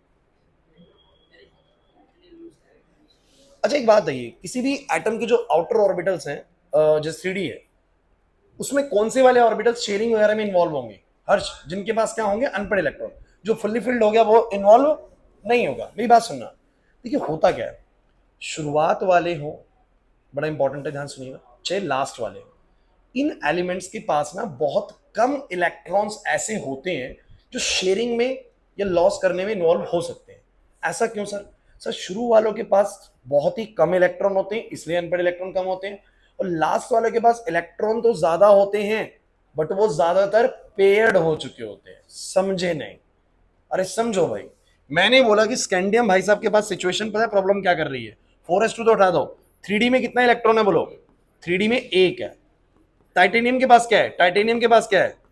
अच्छा एक बात है, ये किसी भी एटम के जो आउटर ऑर्बिटल्स हैं, जो 3D है, उसमें कौन से वाले ऑर्बिटल्स शेयरिंग वगैरह में इन्वॉल्व होंगे? हर्ष, जिनके पास क्या होंगे? Unpaired electron. जो फुल्ली फिल्ड हो गया वो इन्वॉल्व नहीं होगा। मेरी बात सुनना, देखिए होता क्या है, शुरुआत वाले हो, बड़ा इंपॉर्टेंट है ध्यान सुनिएगा, चाहे लास्ट वाले हो, इन एलिमेंट्स के पास ना बहुत कम इलेक्ट्रॉन्स ऐसे होते हैं जो शेयरिंग में या लॉस करने में इन्वॉल्व हो सकते हैं। ऐसा क्यों सर? सर शुरू वालों के पास बहुत ही कम इलेक्ट्रॉन होते हैं, इसलिए अनपेड इलेक्ट्रॉन कम होते हैं, और लास्ट वालों के पास इलेक्ट्रॉन तो ज्यादा होते हैं बट वो ज्यादातर पेयर्ड हो चुके होते हैं। समझे नहीं? अरे समझो भाई, मैंने बोला कि स्कैंडियम भाई साहब के पास सिचुएशन पता है प्रॉब्लम क्या कर रही है। 4s2 तो उठा दो, 3D में कितना इलेक्ट्रॉन है बोलो? 3D में एक है। टाइटेनियम के पास क्या है? टाइटेनियम के पास क्या है?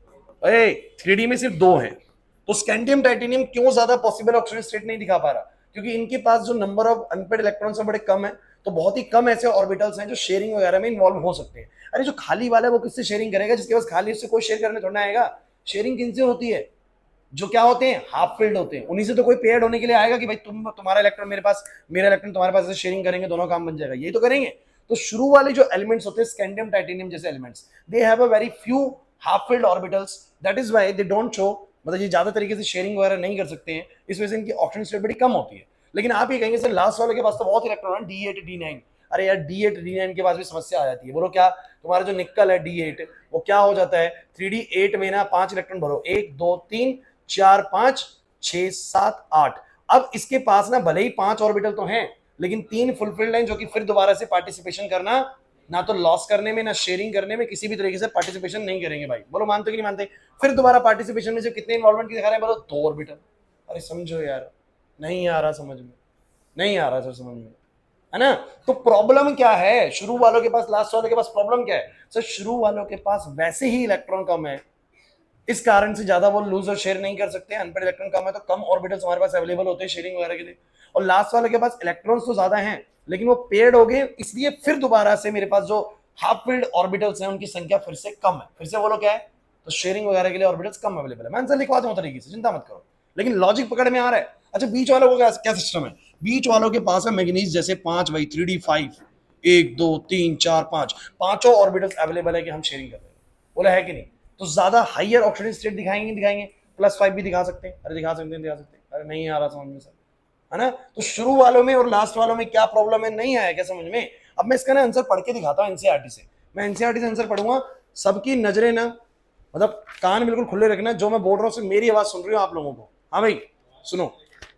अरे 3D में सिर्फ दो है। तो स्कैंडियम टाइटेनियम क्यों ज्यादा पॉसिबल ऑक्सीजन स्टेट नहीं दिखा पा रहा? क्योंकि इनके पास जो नंबर ऑफ अनपेड इलेक्ट्रॉन्स है बड़े कम है, तो बहुत ही कम ऐसे ऑर्बिटल्स हैं जो शेयरिंग वगैरह में इन्वॉल्व हो सकते हैं। अरे जो खाली वाला है वो किससे शेयरिंग करेगा? जिसके पास खाली, उससे कोई शेयर करने थोड़ा आएगा। शेयरिंग किनसे होती है? जो क्या होते हैं, हाफ फील्ड होते हैं, उन्हीं से तो कोई पेयर्ड होने के लिए आएगा कि भाई तुम्हारा इलेक्ट्रॉन मेरे पास, मेरा इलेक्ट्रॉन तुम्हारे पास, ऐसे शेयरिंग करेंगे, दोनों काम बन जाएगा, यही तो करेंगे। तो शुरू वाले जो एलिमेंट्स होते हैं स्कैंडियम टाइटेनियम जैसे elements, they have a very few half filled orbitals, that is why they don't show, मतलब ये ज्यादा तरीके से शेयरिंग वगैरह नहीं कर सकते हैं, इस वजह से इनकी ऑक्सीजन स्टेट बड़ी कम होती है। लेकिन आप ये कहेंगे सर लास्ट वाले के पास तो बहुत इलेक्ट्रॉन है, D8 D9। अरे यार D8 D9 के पास भी समस्या आ जाती है। बोलो क्या? तुम्हारा जो निकल है D8 वो क्या हो जाता है? 3D8 में ना 5 इलेक्ट्रॉन भरो, 1 2 3 4 5 6 7 8। अब इसके पास ना भले ही 5 ऑर्बिटल तो हैं, लेकिन 3 फुलफिल्ड हैं, जो कि फिर दोबारा से पार्टिसिपेशन करना, ना तो लॉस करने में ना शेयरिंग करने में, किसी भी तरीके से पार्टिसिपेशन नहीं करेंगे। भाई बोलो मानते कि नहीं मानते? फिर दोबारा पार्टिसिपेशन में से कितने इन्वॉल्वमेंट दिखा रहे हैं? बोलो 2 ऑर्बिटल। अरे समझो यार, नहीं आ रहा समझ में, नहीं आ रहा सर समझ में, है ना? तो प्रॉब्लम क्या है शुरू वालों के पास, लास्ट वालों के पास प्रॉब्लम क्या है? सर शुरू वालों के पास वैसे ही इलेक्ट्रॉन कम है, इस कारण से ज्यादा वो लूज और शेयर नहीं कर सकते। अनपेड इलेक्ट्रॉन कम है तो कम ऑर्बिटल्स हमारे पास अवेलेबल होते हैं शेयरिंग वगैरह के लिए। और लास्ट वाले के पास इलेक्ट्रॉन्स तो ज्यादा हैं, लेकिन वो पेयर्ड हो गए, इसलिए फिर दोबारा से मेरे पास जो हाफ फील्ड ऑर्बिटल्स हैं उनकी संख्या फिर से कम है। फिर से बोलो क्या है? तो शेयरिंग वगैरह के लिए ऑर्बिटल्स कम अवेलेबल है। मैं आंसर लिखवा दूं तरीके से, चिंता मत करो, लेकिन लॉजिक पकड़ में आ रहा है। अच्छा बीच वालों को क्या सिस्टम है? बीच वालों के पास है मैग्नीज जैसे 5 भाई, 3D5, 1 2 3 4 5, पांचों ऑर्बिटल्स अवेलेबल है कि हम शेयरिंग कर रहे हैं। बोला है कि नहीं? तो ज्यादा हाइयर ऑक्सीजन स्टेट दिखाएंगे दिखाएंगे, +5 भी दिखा सकते हैं। अरे दिखा सकते हैं, दिखा सकते हैं। अरे नहीं आ रहा समझ में सर, है ना? तो शुरू वालों में और लास्ट वालों में क्या प्रॉब्लम है, नहीं आया क्या समझ में? अब मैं इसका ना आंसर पढ़ के दिखाता हूँ एनसीईआरटी से। मैं एनसीईआरटी से आंसर पढ़ूंगा, सबकी नजरें ना, मतलब कान बिल्कुल खुले रखना, जो मैं बोल रहा हूँ सिर्फ मेरी आवाज सुन रही हो आप लोगों को। हाँ भाई सुनो,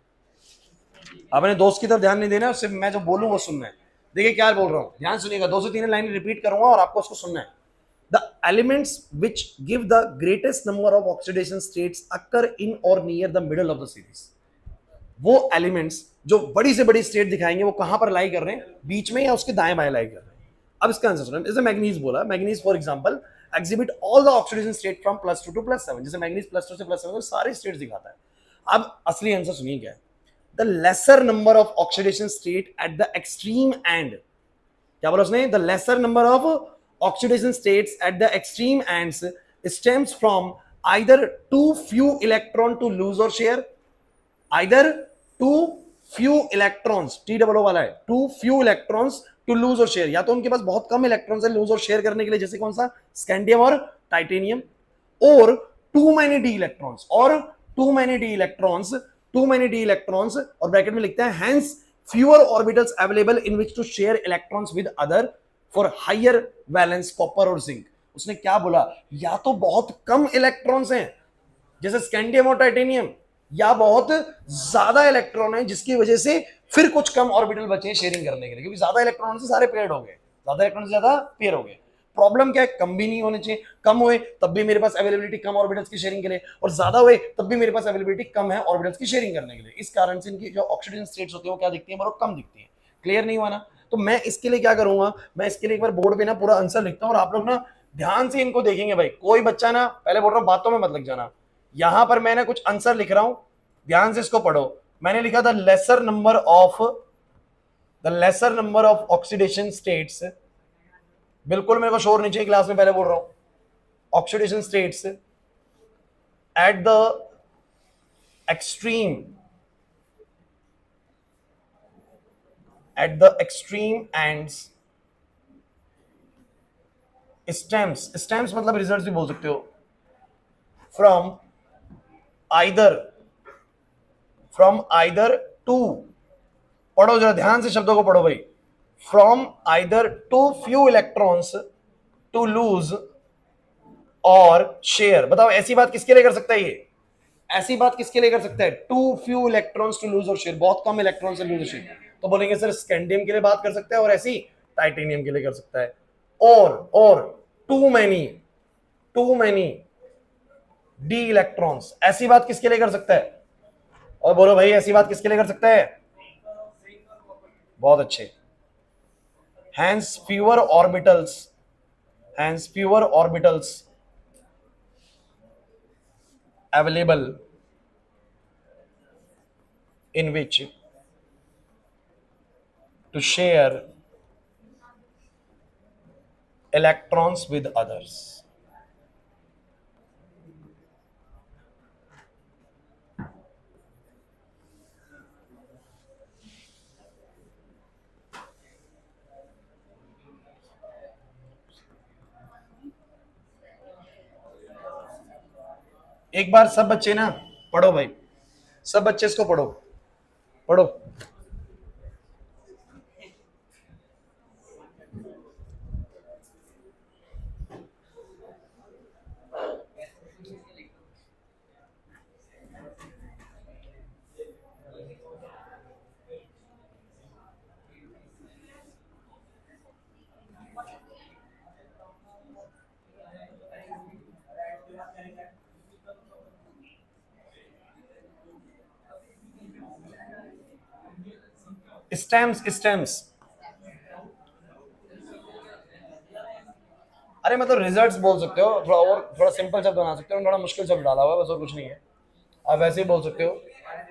अपने दोस्त की तरफ ध्यान नहीं देना, सिर्फ मैं जो बोलूँ वो सुनना है। देखिए क्या बोल रहा हूँ, ध्यान सुनिएगा, 2 से 3 लाइन रिपीट करूंगा और आपको उसको सुनना है। The elements which give the greatest number of oxidation states occur in or near the middle of the series. वो एलिमेंट्स जो बड़ी से बड़ी स्टेट दिखाएंगे वो कहां पर लाई कर रहे हैं? बीच में या उसके दाएं बाएं लाई कर रहे हैं। अब इसका आंसर सुनो। जैसे मैग्नीज बोला, manganese for example exhibit all the oxidation state from +2 to +7। जैसे मैग्नीज +2 से +7 तो सारे स्टेट्स दिखाता है। अब असली आंसर सुनिए क्या है। The lesser number of oxidation state at the extreme end, क्या बोला उसने? The lesser number of oxidation states at the extreme ends stems from either too few electron to lose or share, either too few electrons, TOO वाला है, too few electrons to lose or share, या तो उनके पास बहुत कम इलेक्ट्रॉन्स है लूज और शेयर करने के लिए, जैसे कौन सा? स्कैंडियम और टाइटेनियम। और too many d electrons, और too many d electrons, too many d electrons, और ब्रैकेट में लिखते हैं hence fewer orbitals available in which to share electrons with other for higher valence copper और जिंक। उसने क्या बोला? या तो बहुत कम इलेक्ट्रॉन्स हैं जैसे स्कैंडियम और टाइटेनियम, या बहुत ज्यादा इलेक्ट्रॉन है जिसकी वजह से फिर कुछ कम ऑर्बिटल बचे हैं शेयरिंग करने के लिए, क्योंकि ज्यादा इलेक्ट्रॉन से सारे पेयर्ड हो गए, ज्यादा इलेक्ट्रॉन से ज्यादा पेयर हो गए। प्रॉब्लम क्या है? कम भी नहीं होने चाहिए, कम हुए तब भी मेरे पास अवेलेबिलिटी कम ऑर्बिटल्स की शेयरिंग के लिए, और ज्यादा हुए तब भी मेरे पास अवेलेबिलिटी कम है ऑर्बिटल्स की शेयरिंग करने के लिए। इस कारण से इनकी जो ऑक्सीडेशन स्टेट्स होती है वो क्या दिखती है? बहुत कम दिखती है। क्लियर नहीं हुआ ना? तो मैं इसके लिए क्या करूंगा, मैं इसके लिए एक बार बोर्ड पे ना पूरा आंसर लिखता हूं और आप लोग ना ध्यान से इनको देखेंगे। भाई कोई बच्चा ना, पहले बोल रहा हूं बातों में मत लग जाना। यहां पर मैंने कुछ आंसर लिख रहा हूं, ध्यान से इसको पढ़ो। मैंने लिखा the lesser number of oxidation states, बिल्कुल मेरे को शोर नहीं चाहिए क्लास में, पहले बोल रहा हूं, oxidation states at the extreme ends stems मतलब रिजल्ट भी बोल सकते हो, from either to, पढ़ो जरा ध्यान से शब्दों को पढ़ो भाई, from either too few electrons to lose or share। बताओ ऐसी बात किसके लिए कर सकता है ये? ऐसी बात किसके लिए कर सकता है? too few electrons to lose or share, बहुत कम इलेक्ट्रॉन से लूज और शेयर। तो बोलेंगे सर स्कैंडियम के लिए बात कर सकता है, और ऐसी टाइटेनियम के लिए कर सकता है। और टू मैनी डी इलेक्ट्रॉन्स, ऐसी बात किसके लिए कर सकता है? और बोलो भाई ऐसी बात किसके लिए कर सकता है? बहुत अच्छे। Hence fewer orbitals available in which to share electrons with others. एक बार सब बच्चे ना पढ़ो भाई, सब बच्चे इसको पढ़ो पढ़ो। स्टेम्स अरे मतलब रिजल्ट्स बोल सकते हो, थोड़ा और थोड़ा सिंपल शब्द बना सकते हो, थोड़ा मुश्किल शब्द डाला हुआ है बस, और कुछ नहीं है, आप वैसे ही बोल सकते हो।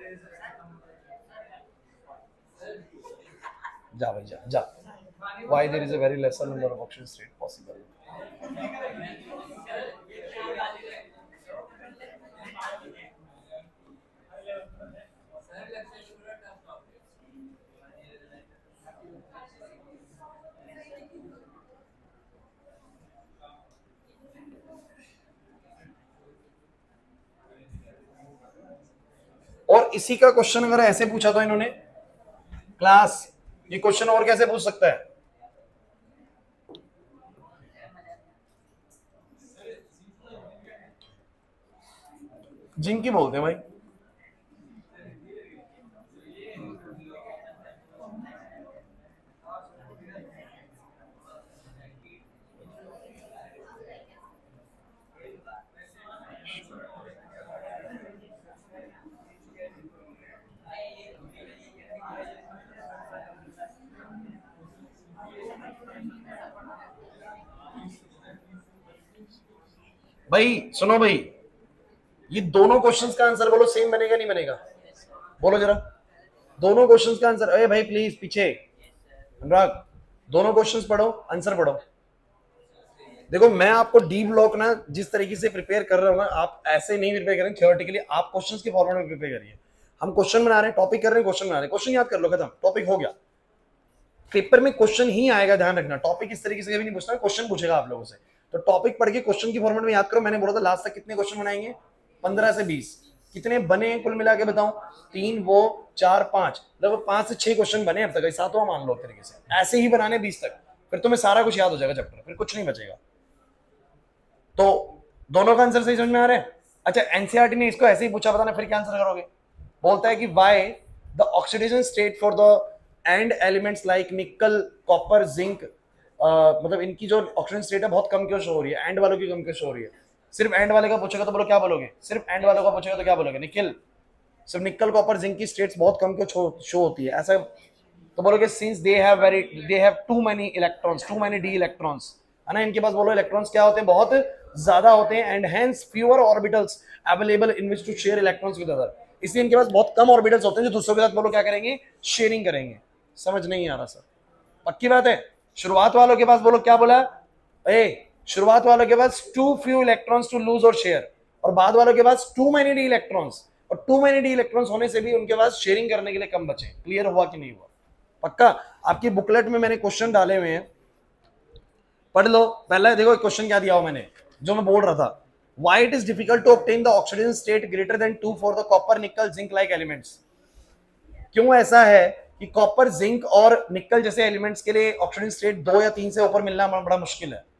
जा भाई जा। Why there is a very lesser number of oxygen state possible? और इसी का क्वेश्चन अगर ऐसे पूछा तो इन्होंने क्लास, ये क्वेश्चन और कैसे पूछ सकता है? जिंकी बोलते हैं भाई। भाई सुनो भाई, ये दोनों क्वेश्चंस का आंसर बोलो सेम बनेगा नहीं बनेगा? बोलो जरा, दोनों क्वेश्चंस का आंसर। अरे भाई प्लीज पीछे, अनुराग दोनों क्वेश्चंस पढ़ो, आंसर पढ़ो। देखो मैं आपको डी ब्लॉक ना जिस तरीके से प्रिपेयर कर रहा हूँ ना, आप ऐसे नहीं प्रिपेयर करें थियोरेटिकली, आप क्वेश्चंस के फॉर्मेट में प्रिपेयर करिए। हम क्वेश्चन बना रहे हैं, टॉपिक कर रहे हैं, क्वेश्चन बना रहे हैं, क्वेश्चन याद कर लो, खत्म, टॉपिक हो गया। पेपर में क्वेश्चन ही आएगा, ध्यान रखना, टॉपिक इस तरीके से कभी नहीं पूछना, क्वेश्चन पूछेगा आप लोगों से। तो टॉपिक पढ़ के क्वेश्चन की फॉर्मेट में याद करो। मैंने बोला था लास्ट तक कितने क्वेश्चन बनाएंगे? 15 से 20। कितने बने कुल मिला के बताऊं? 3 वो 4 5, लगभग 5 से 6 क्वेश्चन बने अब तक, 7वां मान लो तरीके से। ऐसे ही बनाने 20 तक, फिर तुम्हें सारा कुछ याद हो जाएगा चैप्टर, फिर कुछ नहीं बचेगा। तो दोनों का आंसर सही समझ में आ रहा है? अच्छा एनसीईआरटी ने इसको ऐसे ही पूछा, बताना फिर क्या आंसर करोगे? बोलता है कि why the oxidation state for the end elements like nickel copper zinc, मतलब इनकी जो ऑक्सीजन स्टेट है बहुत कम क्यों शो हो रही है, एंड वालों की कम क्यों शो हो रही है? सिर्फ एंड वाले का पूछेगा तो बोलो क्या बोलोगे? सिर्फ एंड वालों का पूछेगा तो क्या बोलोगे? निकल, सिर्फ निकल कॉपर जिंक की स्टेट्स बहुत कम क्यों शो होती है ऐसा? तो बोलोगे since they have too many electrons, too many d electrons, है ना, इनके पास बोलो इलेक्ट्रॉन्स क्या होते हैं? बहुत ज्यादा होते हैं। And hence fewer orbitals available in which to share electrons with other, इसलिए इनके पास बहुत कम ऑर्बिटल्स होते हैं जो दूसरों के साथ बोलो क्या करेंगे? शेयरिंग करेंगे। समझ नहीं आ रहा सर? पक्की बात है? शुरुआत वालों के पास बोलो क्या बोला? शुरुआत वालों के पास too few electrons to lose और शेयर, और बाद वालों के पास टू मेनी डी इलेक्ट्रॉन्स, और टू मेनी डी इलेक्ट्रॉन्स होने से भी उनके पास शेयरिंग करने के लिए कम बचे। क्लियर हुआ कि नहीं हुआ? पक्का? आपकी बुकलेट में मैंने क्वेश्चन डाले हुए हैं, पढ़ लो। पहले देखो क्वेश्चन क्या दिया हुआ मैंने, जो मैं बोल रहा था, why it is difficult to obtain the oxidation state greater than 2 for the copper nickel zinc like elements। क्यों ऐसा है कि कॉपर जिंक और निकल जैसे एलिमेंट्स के लिए ऑक्सीजन स्टेट 2 या 3 से ऊपर मिलना बड़ा मुश्किल है?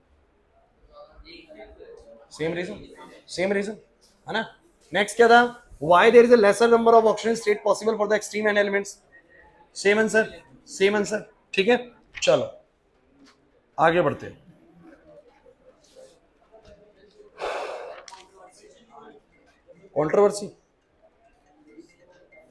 सेम रीजन है ना। नेक्स्ट क्या था? why there is a lesser number of oxygen state possible for the extreme n elements। Same answer, ठीक है। चलो आगे बढ़ते हैं। कंट्रोवर्सी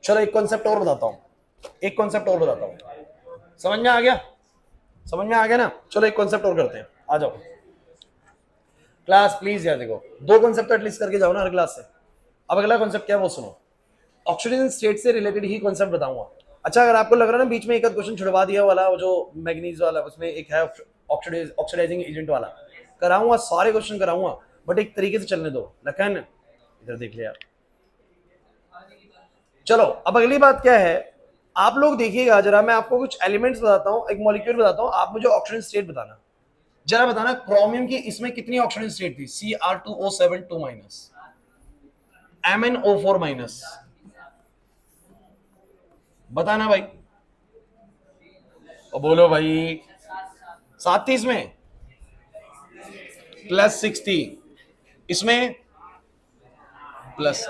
चलो एक कॉन्सेप्ट और बताता हूं, एक कॉन्सेप्ट और बताता हूं, समझ में आ गया, समझ में आ गया ना। चलो एक कॉन्सेप्ट और करते हैं, आ जाओ क्लास प्लीज। यार देखो 2 कॉन्सेप्ट एटलीस्ट करके जाओ ना हर क्लास से। अब अगला कॉन्सेप्ट क्या है वो सुनो, ऑक्सीडेशन स्टेट से रिलेटेड ही कॉन्सेप्ट बताऊंगा। अच्छा अगर आपको लग रहा है ना बीच में एक क्वेश्चन छुड़वा दिया वाला, वो जो मैग्नीज वाला, उसमें एक है ऑक्सीडाइजिंग एजेंट वाला, कराऊंगा सारे क्वेश्चन कराऊंगा, बट एक तरीके से चलने दो। लखन इधर देख लिया। चलो अब अगली बात क्या है, आप लोग देखिएगा जरा, मैं आपको कुछ एलिमेंट्स बताता हूं, एक मॉलिक्यूल बताता हूं, आप मुझे ऑक्सीजन स्टेट बताना। जरा बताना क्रोमियम की इसमें कितनी ऑक्सीजन स्टेट थी, Cr2O7 2 माइनस, MnO4 माइनस, बताना भाई। और बोलो भाई 37 में +6 थी, इसमें प्लस,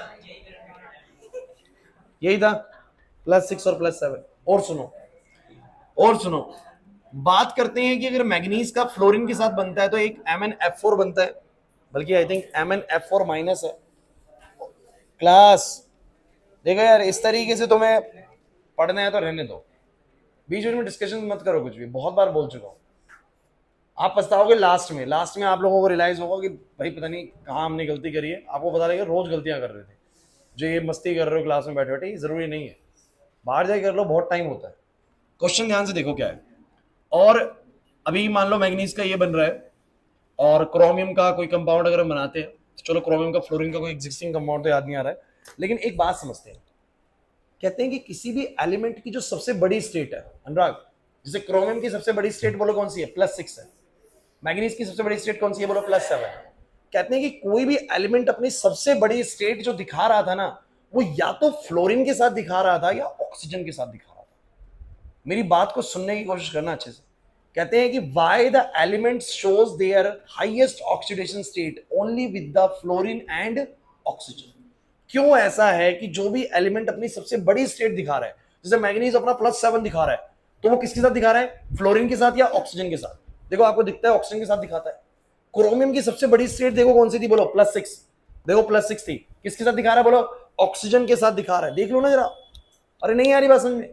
यही था +6 और +7। और सुनो, और सुनो, बात करते हैं कि अगर मैग्नीज का फ्लोरीन के साथ बनता है तो एक MnF4 बनता है, बल्कि आई थिंक MnF4 माइनस है। क्लास देखो यार, इस तरीके से तुम्हें पढ़ना है तो रहने दो, बीच में डिस्कशन मत करो कुछ भी, बहुत बार बोल चुका हूं। आप पछताओगे लास्ट में, लास्ट में आप लोगों को रियलाइज होगा कि भाई पता नहीं कहाँ हमने गलती करी है। आपको पता लगेगा रोज गलतियां कर रहे थे, जो ये मस्ती कर रहे हो क्लास में बैठे बैठे, ये जरूरी नहीं है, बाहर जाके कर लो, बहुत टाइम होता है। क्वेश्चन ध्यान से देखो क्या है, और अभी मान लो मैग्नीज का ये बन रहा है और क्रोमियम का कोई कंपाउंड अगर हम बनाते हैं, चलो क्रोमियम का फ्लोरीन का कोई एग्जिस्टिंग कंपाउंड तो याद नहीं आ रहा है, लेकिन एक बात समझते हैं, कहते हैं कि किसी भी एलिमेंट की जो सबसे बड़ी स्टेट है अनुराग, जैसे क्रोमियम की सबसे बड़ी स्टेट बोलो कौन सी है, +6 है। मैग्नीज की सबसे बड़ी स्टेट कौन सी है, बोलो +7। कहते हैं कि कोई भी एलिमेंट अपनी सबसे बड़ी स्टेट जो दिखा रहा था ना, वो या तो फ्लोरीन के साथ दिखा रहा था या ऑक्सीजन के साथ दिखा रहा था। मेरी बात को सुनने की कोशिश करना अच्छे से। कहते हैं कि why the elements shows their highest oxidation state only with the fluorine and oxygen. क्यों ऐसा है कि जो भी एलिमेंट अपनी सबसे बड़ी स्टेट दिखा रहा है, जैसे मैग्नीज अपना +7 दिखा रहा है, तो वो किसके साथ दिखा रहा है, फ्लोरीन के साथ या ऑक्सीजन के साथ। देखो आपको दिखता है ऑक्सीजन के साथ दिखाता है। क्रोमियम की सबसे बड़ी स्टेट देखो कौन सी थी, बोलो +6, देखो +6 थी, किसके साथ दिखा रहा है, बोलो ऑक्सीजन के साथ दिखा रहा है। देख लो ना जरा, अरे नहीं आ रही बात समझ में।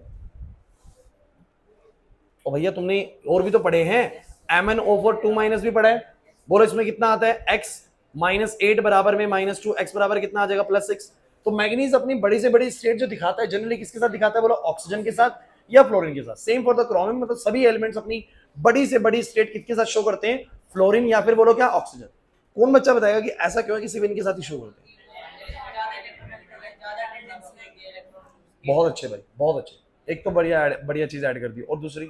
और भैया तुमने और भी तो पढ़े हैं, MnO4 2 माइनस भी पढ़ा है, बोलो इसमें कितना आता है, x -8 बराबर में -2, x बराबर कितना आ जाएगा, +6। तो मैग्नीज अपनी बड़ी से बड़ी स्टेट जो दिखाता है जनरली किसके साथ दिखाता है, बोलो ऑक्सीजन के साथ या फ्लोरीन के साथ। सेम फॉर द क्रोमियम, मतलब सभी एलिमेंट्स अपनी बड़ी से बड़ी स्टेट किसके साथ शो करते हैं, फ्लोरीन या फिर बोलो क्या, ऑक्सीजन। कौन बच्चा बताएगा कि ऐसा क्यों है कि सिर्फ इनके साथ ही शो करते हैं। बहुत अच्छे भाई, बहुत अच्छे, एक तो बढ़िया चीज ऐड कर दी, और दूसरी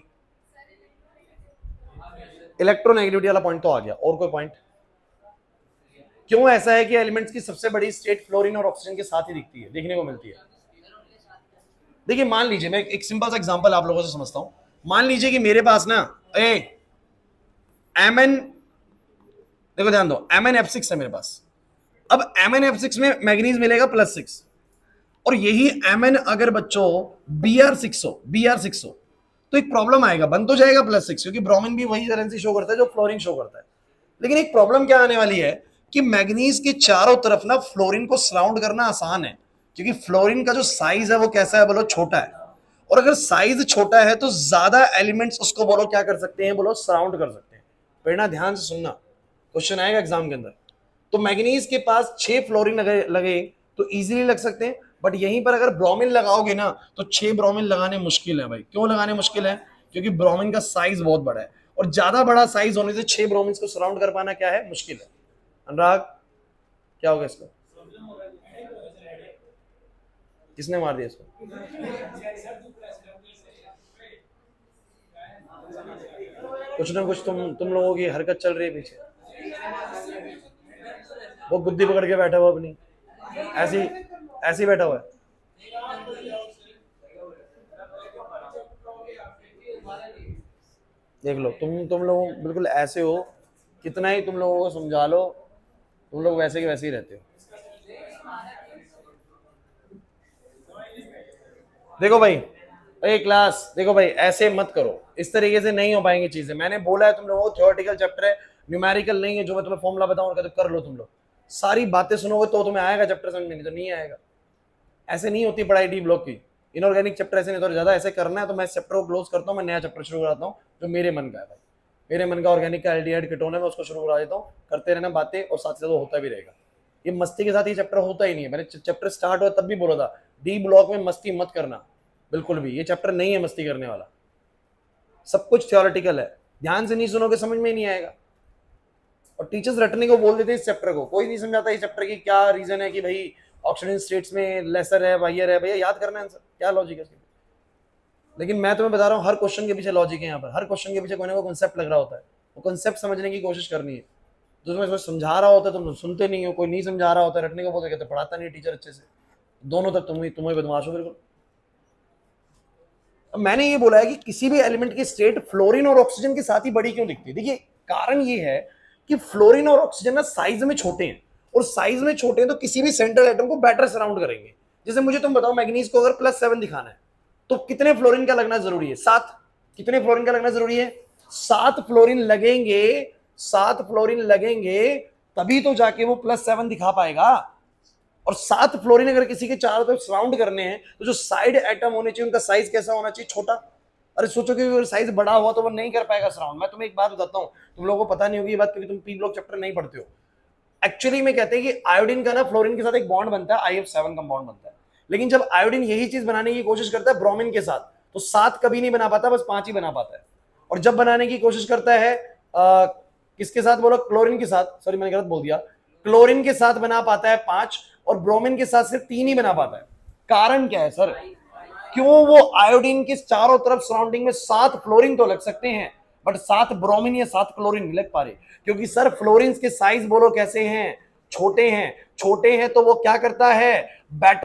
इलेक्ट्रोनेगेटिविटी वाला पॉइंट तो आ गया। और कोई पॉइंट, क्यों ऐसा है कि एलिमेंट्स की सबसे बड़ी स्टेट फ्लोरीन और ऑक्सीजन के साथ ही दिखती है, देखने को मिलती है। देखिए मान लीजिए, मैं एक सिंपल सा एग्जांपल आप लोगों से समझता हूं। मान लीजिए कि मेरे पास ना Mn, देखो ध्यान दो, MnF6 है मेरे पास। अब MnF6 में मैग्नीज मिलेगा +6, और यही Mn अगर बच्चों Br6 हो तो एक प्रॉब्लम आएगा, बन तो जाएगा +6, क्योंकि ब्रोमीन भी वही करेंसी शो करता है जो फ्लोरीन शो करता है। लेकिन एक प्रॉब्लम क्या आने वाली है कि मैग्नीज के चारों तरफ ना फ्लोरीन को सराउंड करना आसान है, क्योंकि फ्लोरीन का जो साइज है वो कैसा है, बोलो छोटा है। और अगर साइज छोटा है तो ज्यादा एलिमेंट्स उसको बोलो क्या कर सकते हैं, बोलो सराउंड कर सकते हैं। प्रेरणा ध्यान से सुनना, क्वेश्चन आएगा एग्जाम के अंदर। तो मैग्नीज के पास 6 फ्लोरीन लगे तो इजीली लग सकते हैं, बट यहीं पर अगर ब्रोमीन लगाओगे ना तो 6 ब्रोमीन लगाने मुश्किल है भाई। क्यों लगाने मुश्किल है, क्योंकि ब्रोमीन का साइज बहुत बड़ा है, और ज्यादा बड़ा साइज होने से 6 ब्रोमीन को सराउंड कर पाना क्या है, मुश्किल है। अनुराग क्या होगा इसका, किसने मार दिया इसको, कुछ ना कुछ तुम लोगों की हरकत चल रही है पीछे। वो बुद्धि पकड़ के बैठा हुआ अपनी, ऐसी बैठा हुआ है। देख लो तुम लोग बिल्कुल ऐसे हो, कितना ही तुम लोगों को समझा लो, तुम लोग वैसे के वैसे ही रहते हो। देखो भाई, क्लास देखो भाई, ऐसे मत करो, इस तरीके से नहीं हो पाएंगी चीजें। मैंने बोला है तुम लोगों को थ्योरेटिकल चैप्टर है, न्यूमेरिकल नहीं है। जो मैं तुम्हें फॉर्मूला बताऊं कर लो, तुम लोग सारी बातें सुनोगे तो तुम्हें आएगा चैप्टर समझ में, नहीं तो नहीं आएगा। ऐसे नहीं होती पढ़ाई डी ब्लॉक की। इनऑर्गेनिक चैप्टर ऐसे नहीं होता, ज्यादा ऐसे करना है तो मैं इस चैप्टर को क्लोज करता हूँ, मैं नया चैप्टर शुरू कराता हूँ जो मेरे मन का है भाई। मेरे मन का ऑर्गेनिक का एल्डिहाइड कीटोन है, मैं उसको शुरू करा देता हूँ, करते रहना बातें, और साथ साथ वो होता भी रहेगा। ये मस्ती के साथ ये चैप्टर होता ही नहीं है। मैंने चैप्टर स्टार्ट हुआ तब भी बोला था डी ब्लॉक में मस्ती मत करना बिल्कुल भी, ये चैप्टर नहीं है मस्ती करने वाला। सब कुछ थियोरेटिकल है, ध्यान से नहीं सुनोगे समझ में नहीं आएगा। और टीचर्स रटने को बोल देते हैं इस चैप्टर को, कोई नहीं समझाता इस चैप्टर की क्या रीजन है कि भाई ऑक्सीजन स्टेट्स में लेसर है वायर है, भैया याद करना है आंसर, क्या लॉजिक है इसके। लेकिन मैं तुम्हें बता रहा हूँ हर क्वेश्चन के पीछे लॉजिक है, यहाँ पर हर क्वेश्चन के पीछे कोई ना कोई कॉन्सेप्ट लग रहा होता है, वो कॉन्सेप्ट समझने की कोशिश करनी है। जो तुम्हें समझा रहा होता है तुम सुनते नहीं हो, कोई नहीं समझा रहा होता है रटने को बोलते, कहते पढ़ाता नहीं टीचर अच्छे से, दोनों तक तुम्हें बदमाश हो बिल्कुल। अब मैंने ये बोला है कि किसी भी एलिमेंट की स्टेट फ्लोरीन और ऑक्सीजन के साथ ही बड़ी क्यों दिखती है। देखिए कारण ये है कि फ्लोरीन और ऑक्सीजन ना साइज में छोटे हैं, और साइज में छोटे हैं तो किसी भी सेंट्रल एटम को बेटर सराउंड करेंगे। जैसे मुझे तुम बताओ मैग्नीज को अगर +7 दिखाना है तो कितने फ्लोरीन का लगना जरूरी है, 7। कितने फ्लोरीन का लगना जरूरी है, 7 फ्लोरीन लगेंगे, 7 फ्लोरीन लगेंगे, तभी तो जाके वो +7 दिखा पाएगा। और 7 फ्लोरीन अगर किसी के चारों तरफ सराउंड करने हैं तो जो साइड एटम होने चाहिए उनका साइज कैसा होना चाहिए, छोटा। अरे सोचो कि अगर साइज बड़ा हुआ तो वो नहीं कर पाएगा सराउंड। मैं तुम्हें एक बात बताता हूँ, तुम लोगों को पता नहीं होगी ये बात क्योंकि तुम पी ब्लॉक चैप्टर नहीं पढ़ते हो। एक्चुअली में कहते हैं कि आयोडीन का ना फ्लोरीन के साथ एक बॉन्ड बनता है, IF7 कंपाउंड बनता है। लेकिन जब आयोडीन यही चीज बनाने की कोशिश करता है ब्रोमीन के साथ, तो 7 कभी नहीं बना पाता, बस 5 ही बना पाता है। और जब बनाने की कोशिश करता है किसके साथ बोलो, क्लोरीन के साथ, सॉरी मैंने गलत बोल दिया, क्लोरीन के साथ बना पाता है 5, और ब्रोमीन के साथ सिर्फ 3 ही बना पाता है। कारण क्या है सर, क्यों वो आयोडीन के चारों तरफ सराउंडिंग में 7 फ्लोरीन तो लग सकते हैं, बट 7 ब्रोमीन या 7 क्लोरीन नहीं लग पा रहे, क्योंकि सर फ्लोरीन के साइज बोलो कैसे हैं, छोटे हैं। छोटे हैं तो वो क्या करता है, बैटर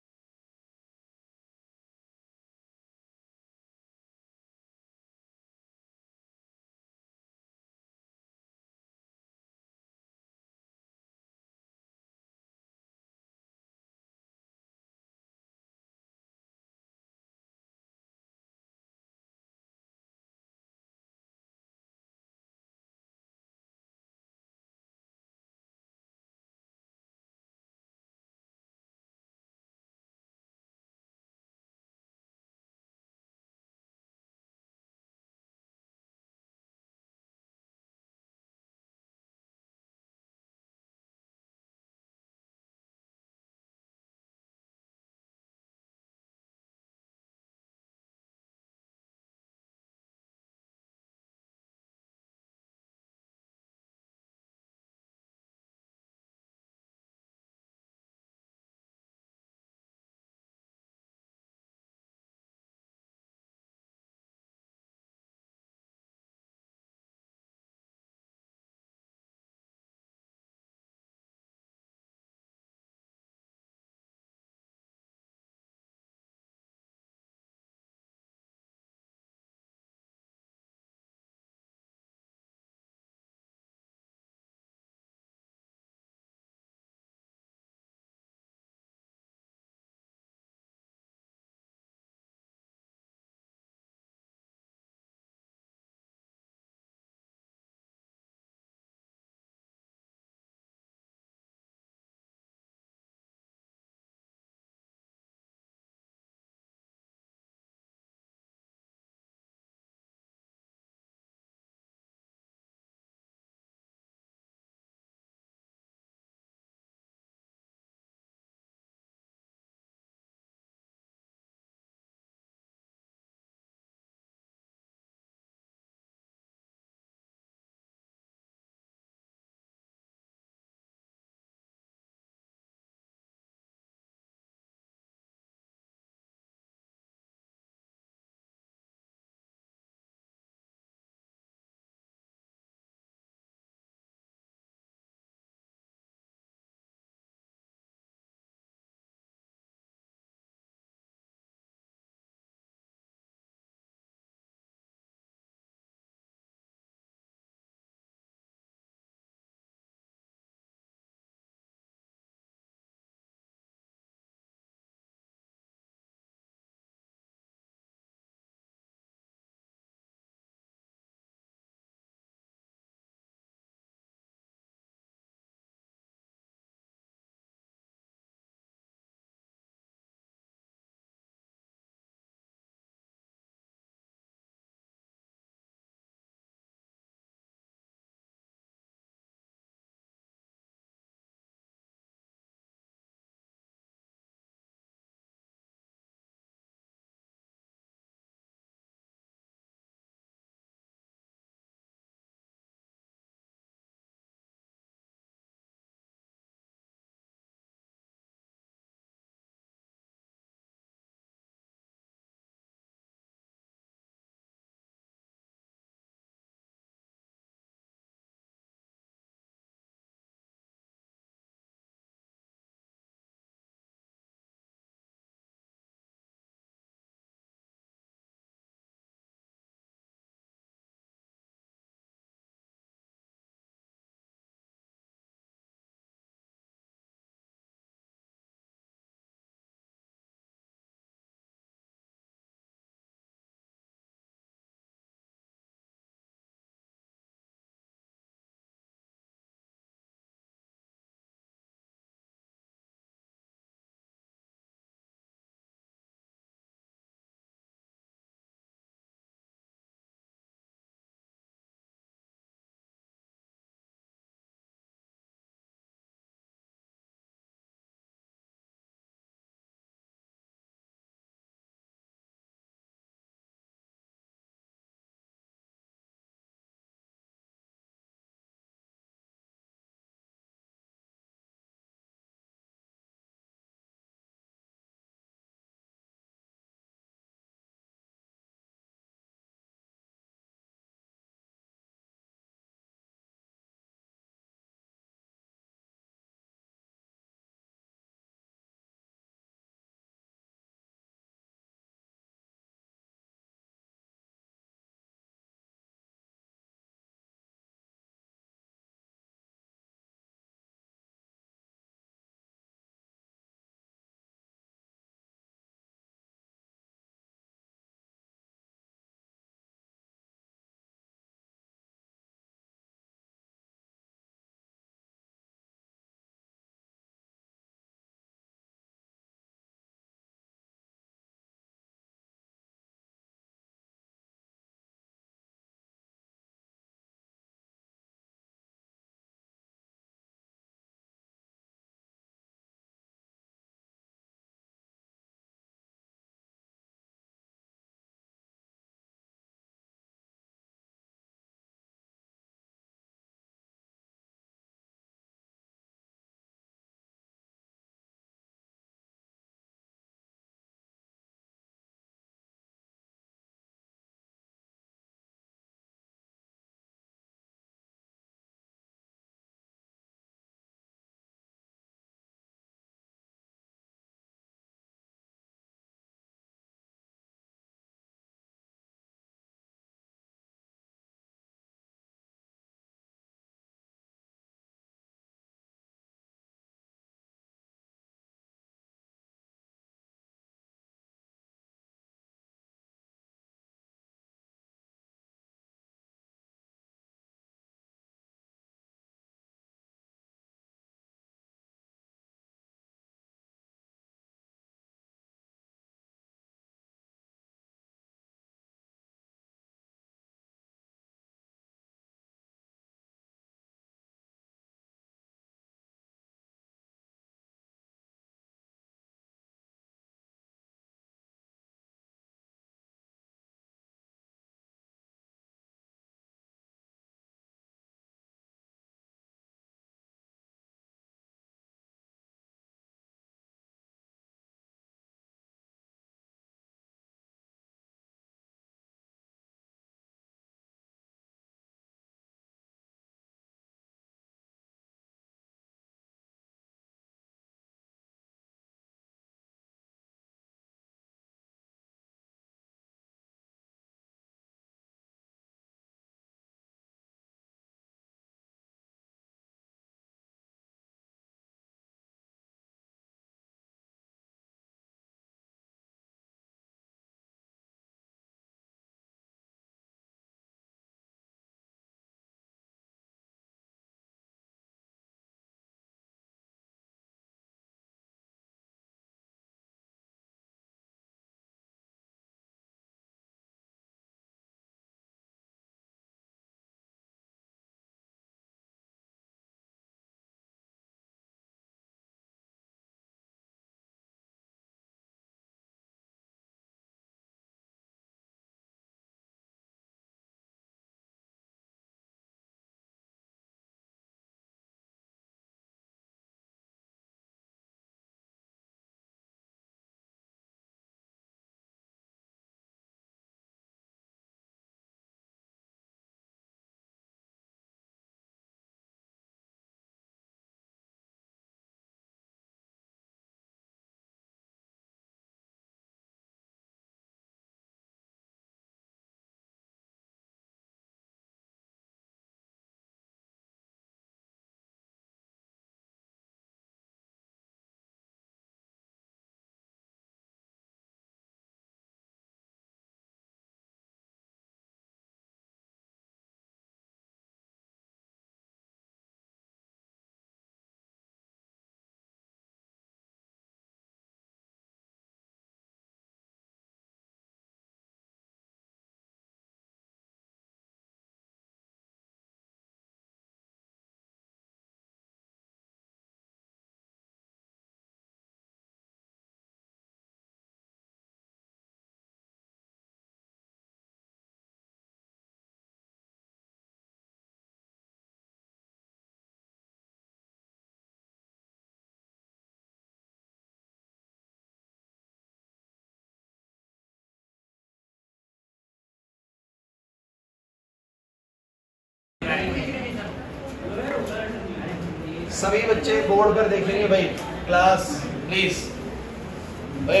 सभी बच्चे बोर्ड पर देखेंगे भाई, क्लास प्लीज भाई।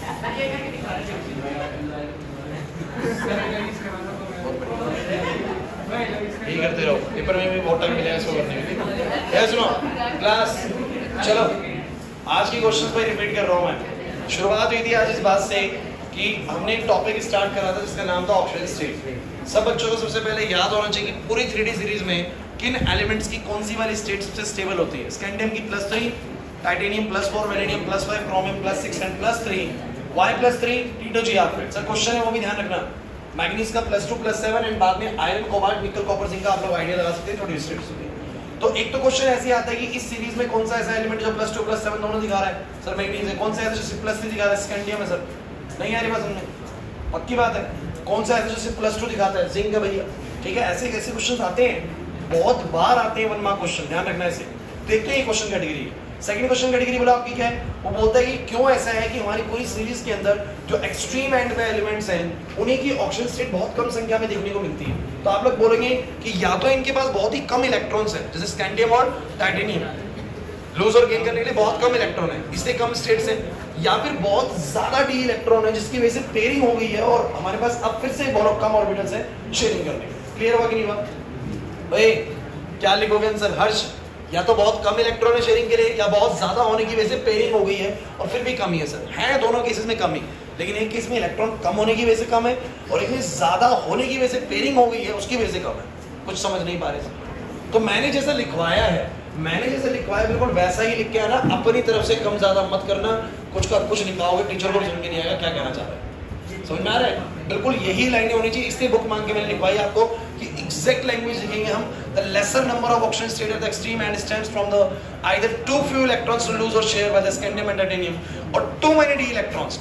यही करते रहो, पेपर में भी बहुत टाइम मिलेगा इसको करने के लिए। सुनो क्लास, चलो आज के क्वेश्चन पर रिपीट कर रहा हूँ मैं। शुरुआत हुई थी आज इस बात से कि हमने एक टॉपिक स्टार्ट करा था जिसका नाम था ऑक्सीजन स्टेट। सब बच्चों को सबसे पहले याद होना चाहिए कि पूरी 3D सीरीज में किन एलिमेंट्स की कौन सी वाली स्टेट सबसे स्टेबल होती है। स्कैंडियम की +3, titanium +4, vanadium +5, chromium +6 and +3, Y +3, T2Gr। Sir question है वो भी ध्यान रखना। मैग्नीज का +2 +7 एंड बाद में iron, cobalt, nickel, copper, zinc का आप लोग आइडिया लगा सकते हैं थोड़ी स्टेट्स होती है। तो एक तो क्वेश्चन ऐसे आता है कि इस सीरीज में कौन सा ऐसा एलिमेंट जो +2 +7 दोनों दिखा रहा है। सर मैग्नीज है। कौन सा ऐसा जो सिर्फ +3 दिखा रहा है? स्कैंडियम है सर। नहीं आ रही बात समझ? पक्की बात है। कौन सा ऐसा जो सिर्फ +2 दिखाता है? जिंक है भैया। ठीक है, ऐसे कैसे क्वेश्चन आते हैं, बहुत बार आते हैं 1 मार्क क्वेश्चन, ध्यान रखना इसे। देखते हैं ये question category. Second question category बोला आपकी क्या है? वो बोलता है कि क्यों ऐसा है कि हमारी पूरी सीरीज के अंदर जो एक्सट्रीम एंड में एलिमेंट्स हैं उन्हीं की ऑक्सीजन स्टेट बहुत कम संख्या में देखने को मिलती है। तो आप लोग बोलेंगे कि या तो इनके पास बहुत ही कम इलेक्ट्रॉन्स हैं, जैसे स्कैंडियम और टाइटेनियम, लूज और गेन करने के लिए बहुत कम इलेक्ट्रॉन है, इससे कम स्टेट्स है, या फिर बहुत ज्यादा डी इलेक्ट्रॉन है जिसकी वजह से पेयरिंग हो गई है और हमारे पास अब फिर से बहुत कम ऑर्बिटल्स है शेयरिंग करने। क्लियर हुआ कि नहीं हुआ भाई? क्या लिखोगे आंसर? हर्ष, या तो बहुत कम इलेक्ट्रॉन है शेयरिंग के लिए, या बहुत ज्यादा होने की वजह से पेयरिंग हो गई है और फिर भी कमी है। सर है दोनों केसेस में कमी, लेकिन एक केस में इलेक्ट्रॉन कम होने की वजह से कम है और एक में ज्यादा होने की वजह से पेयरिंग हो गई है उसकी वजह से कम है। कुछ समझ नहीं पा रहे? तो मैंने जैसा लिखवाया है, बिल्कुल वैसा ही लिख के आना, अपनी तरफ से कम ज्यादा मत करना। कुछ का कुछ लिखाओगे टीचर को समझ में नहीं आएगा क्या कहना चाह रहा है। समझ में आ रहा है? बिल्कुल यही लाइनें होनी चाहिए, इसलिए बुक मांग के मैंने लिखवाई आपको कि एग्जैक्ट लैंग्वेज लिखेंगे हम। The lesser number of oxygen state at the extreme end stems from the either too few electrons to lose और share by the scandium and titanium, और too many d electrons,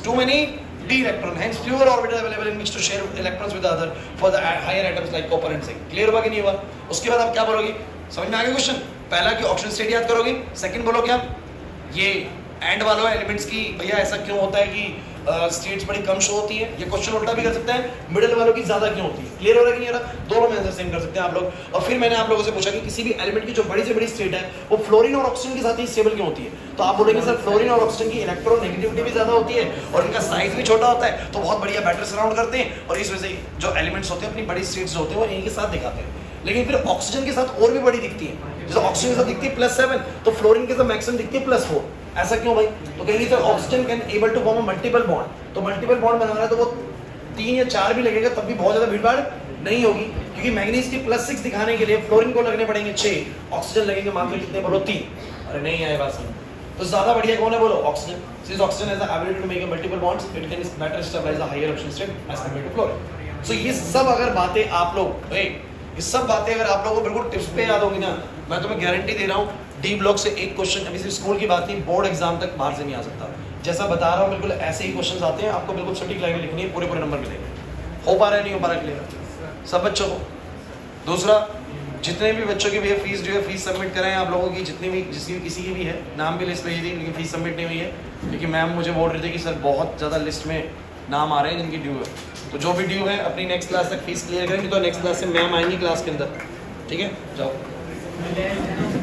d electron, hence fewer orbitals available in which to share electrons with the other for the higher atoms like copper and zinc. Clear हुआ कि नहीं हुआ? उसके बाद आप क्या बोलोगे? समझ में आ गया क्वेश्चन? पहला कि ऑक्सीजन स्टेट याद करोगे, सेकंड बोलो क्या ये एंड वालों एलिमेंट्स की भैया ऐसा क्यों होता है कि स्टेट्स बड़ी कम शो होती है। ये क्वेश्चन उल्टा भी कर सकते हैं, मिडिल वालों की ज्यादा क्यों होती है। क्लियर हो रहा है कि नहीं हो रहा? दोनों में आंसर सेम कर सकते हैं आप लोग। और फिर मैंने आप लोगों से पूछा कि किसी भी एलिमेंट की जो बड़ी से बड़ी स्टेट है वो फ्लोरीन और ऑक्सीजन के साथ ही स्टेबल क्यों होती है। तो आप बोलेंगे सर फ्लोरीन और ऑक्सीजन की इलेक्ट्रोनेगेटिविटी भी ज्यादा होती है और इनका साइज भी छोटा होता है, तो बहुत बढ़िया बैटरी सराउंड करते हैं और इस वजह से जो एलिमेंट्स होते हैं अपनी बड़ी स्टेट्स होते हैं वो इनके साथ दिखाते हैं। लेकिन फिर ऑक्सीजन के साथ और भी बड़ी दिखती है, जैसे ऑक्सीजन के साथ दिखती है +7, तो फ्लोरीन के साथ मैक्सिमम दिखती है +4। ऐसा क्यों भाई? तो कहेंगे sir oxygen can able to form a multiple bond, तो मल्टीपल बॉन्ड बनाना है तो वो 3 या 4 भी लगेगा तब भी बहुत ज्यादा भीड़ भाड़ नहीं होगी, क्योंकि मैग्नीज की +6 दिखाने के लिए फ्लोरीन को लगने पड़ेंगे 6, ऑक्सीजन लगेंगे मात्र कितने बोलो 3। अरे नहीं आए बात समझ? तो ज्यादा बढ़िया कौन है बोलो? Oxygen. Since oxygen has the ability to make multiple bonds, it can better stabilize the higher oxygen state as compared to fluorine. So ये सब अगर बातें आप लोग ये सब बातें अगर आप लोगों को बिल्कुल टिप्स पे याद होगी ना, मैं तुम्हें गारंटी दे रहा हूँ डी ब्लॉक से एक क्वेश्चन, अभी सिर्फ स्कूल की बात नहीं, बोर्ड एग्जाम तक बाहर से नहीं आ सकता। जैसा बता रहा हूँ बिल्कुल ऐसे ही क्वेश्चन आते हैं, आपको बिल्कुल सटीक लाइन में लिखनी है, पूरे नंबर मिलेंगे। हो पा रहा है नहीं हो पा रहा है? क्लियर सब बच्चों को? दूसरा, जितने भी बच्चों की भी फीस जो है फीस सबमिट कराएं आप लोगों की, जितनी भी जिसकी किसी की भी है, नाम भी लिस्ट भेज दी लेकिन फीस सबमिट नहीं हुई है, क्योंकि मैम मुझे बोल रहे थे कि सर बहुत ज़्यादा लिस्ट में नाम आ रहे हैं जिनकी ड्यू है। तो जो भी ड्यू है अपनी नेक्स्ट क्लास तक फीस क्लियर करेंगे, तो नेक्स्ट क्लास से मैम आएंगी क्लास के अंदर। ठीक है, जाओ।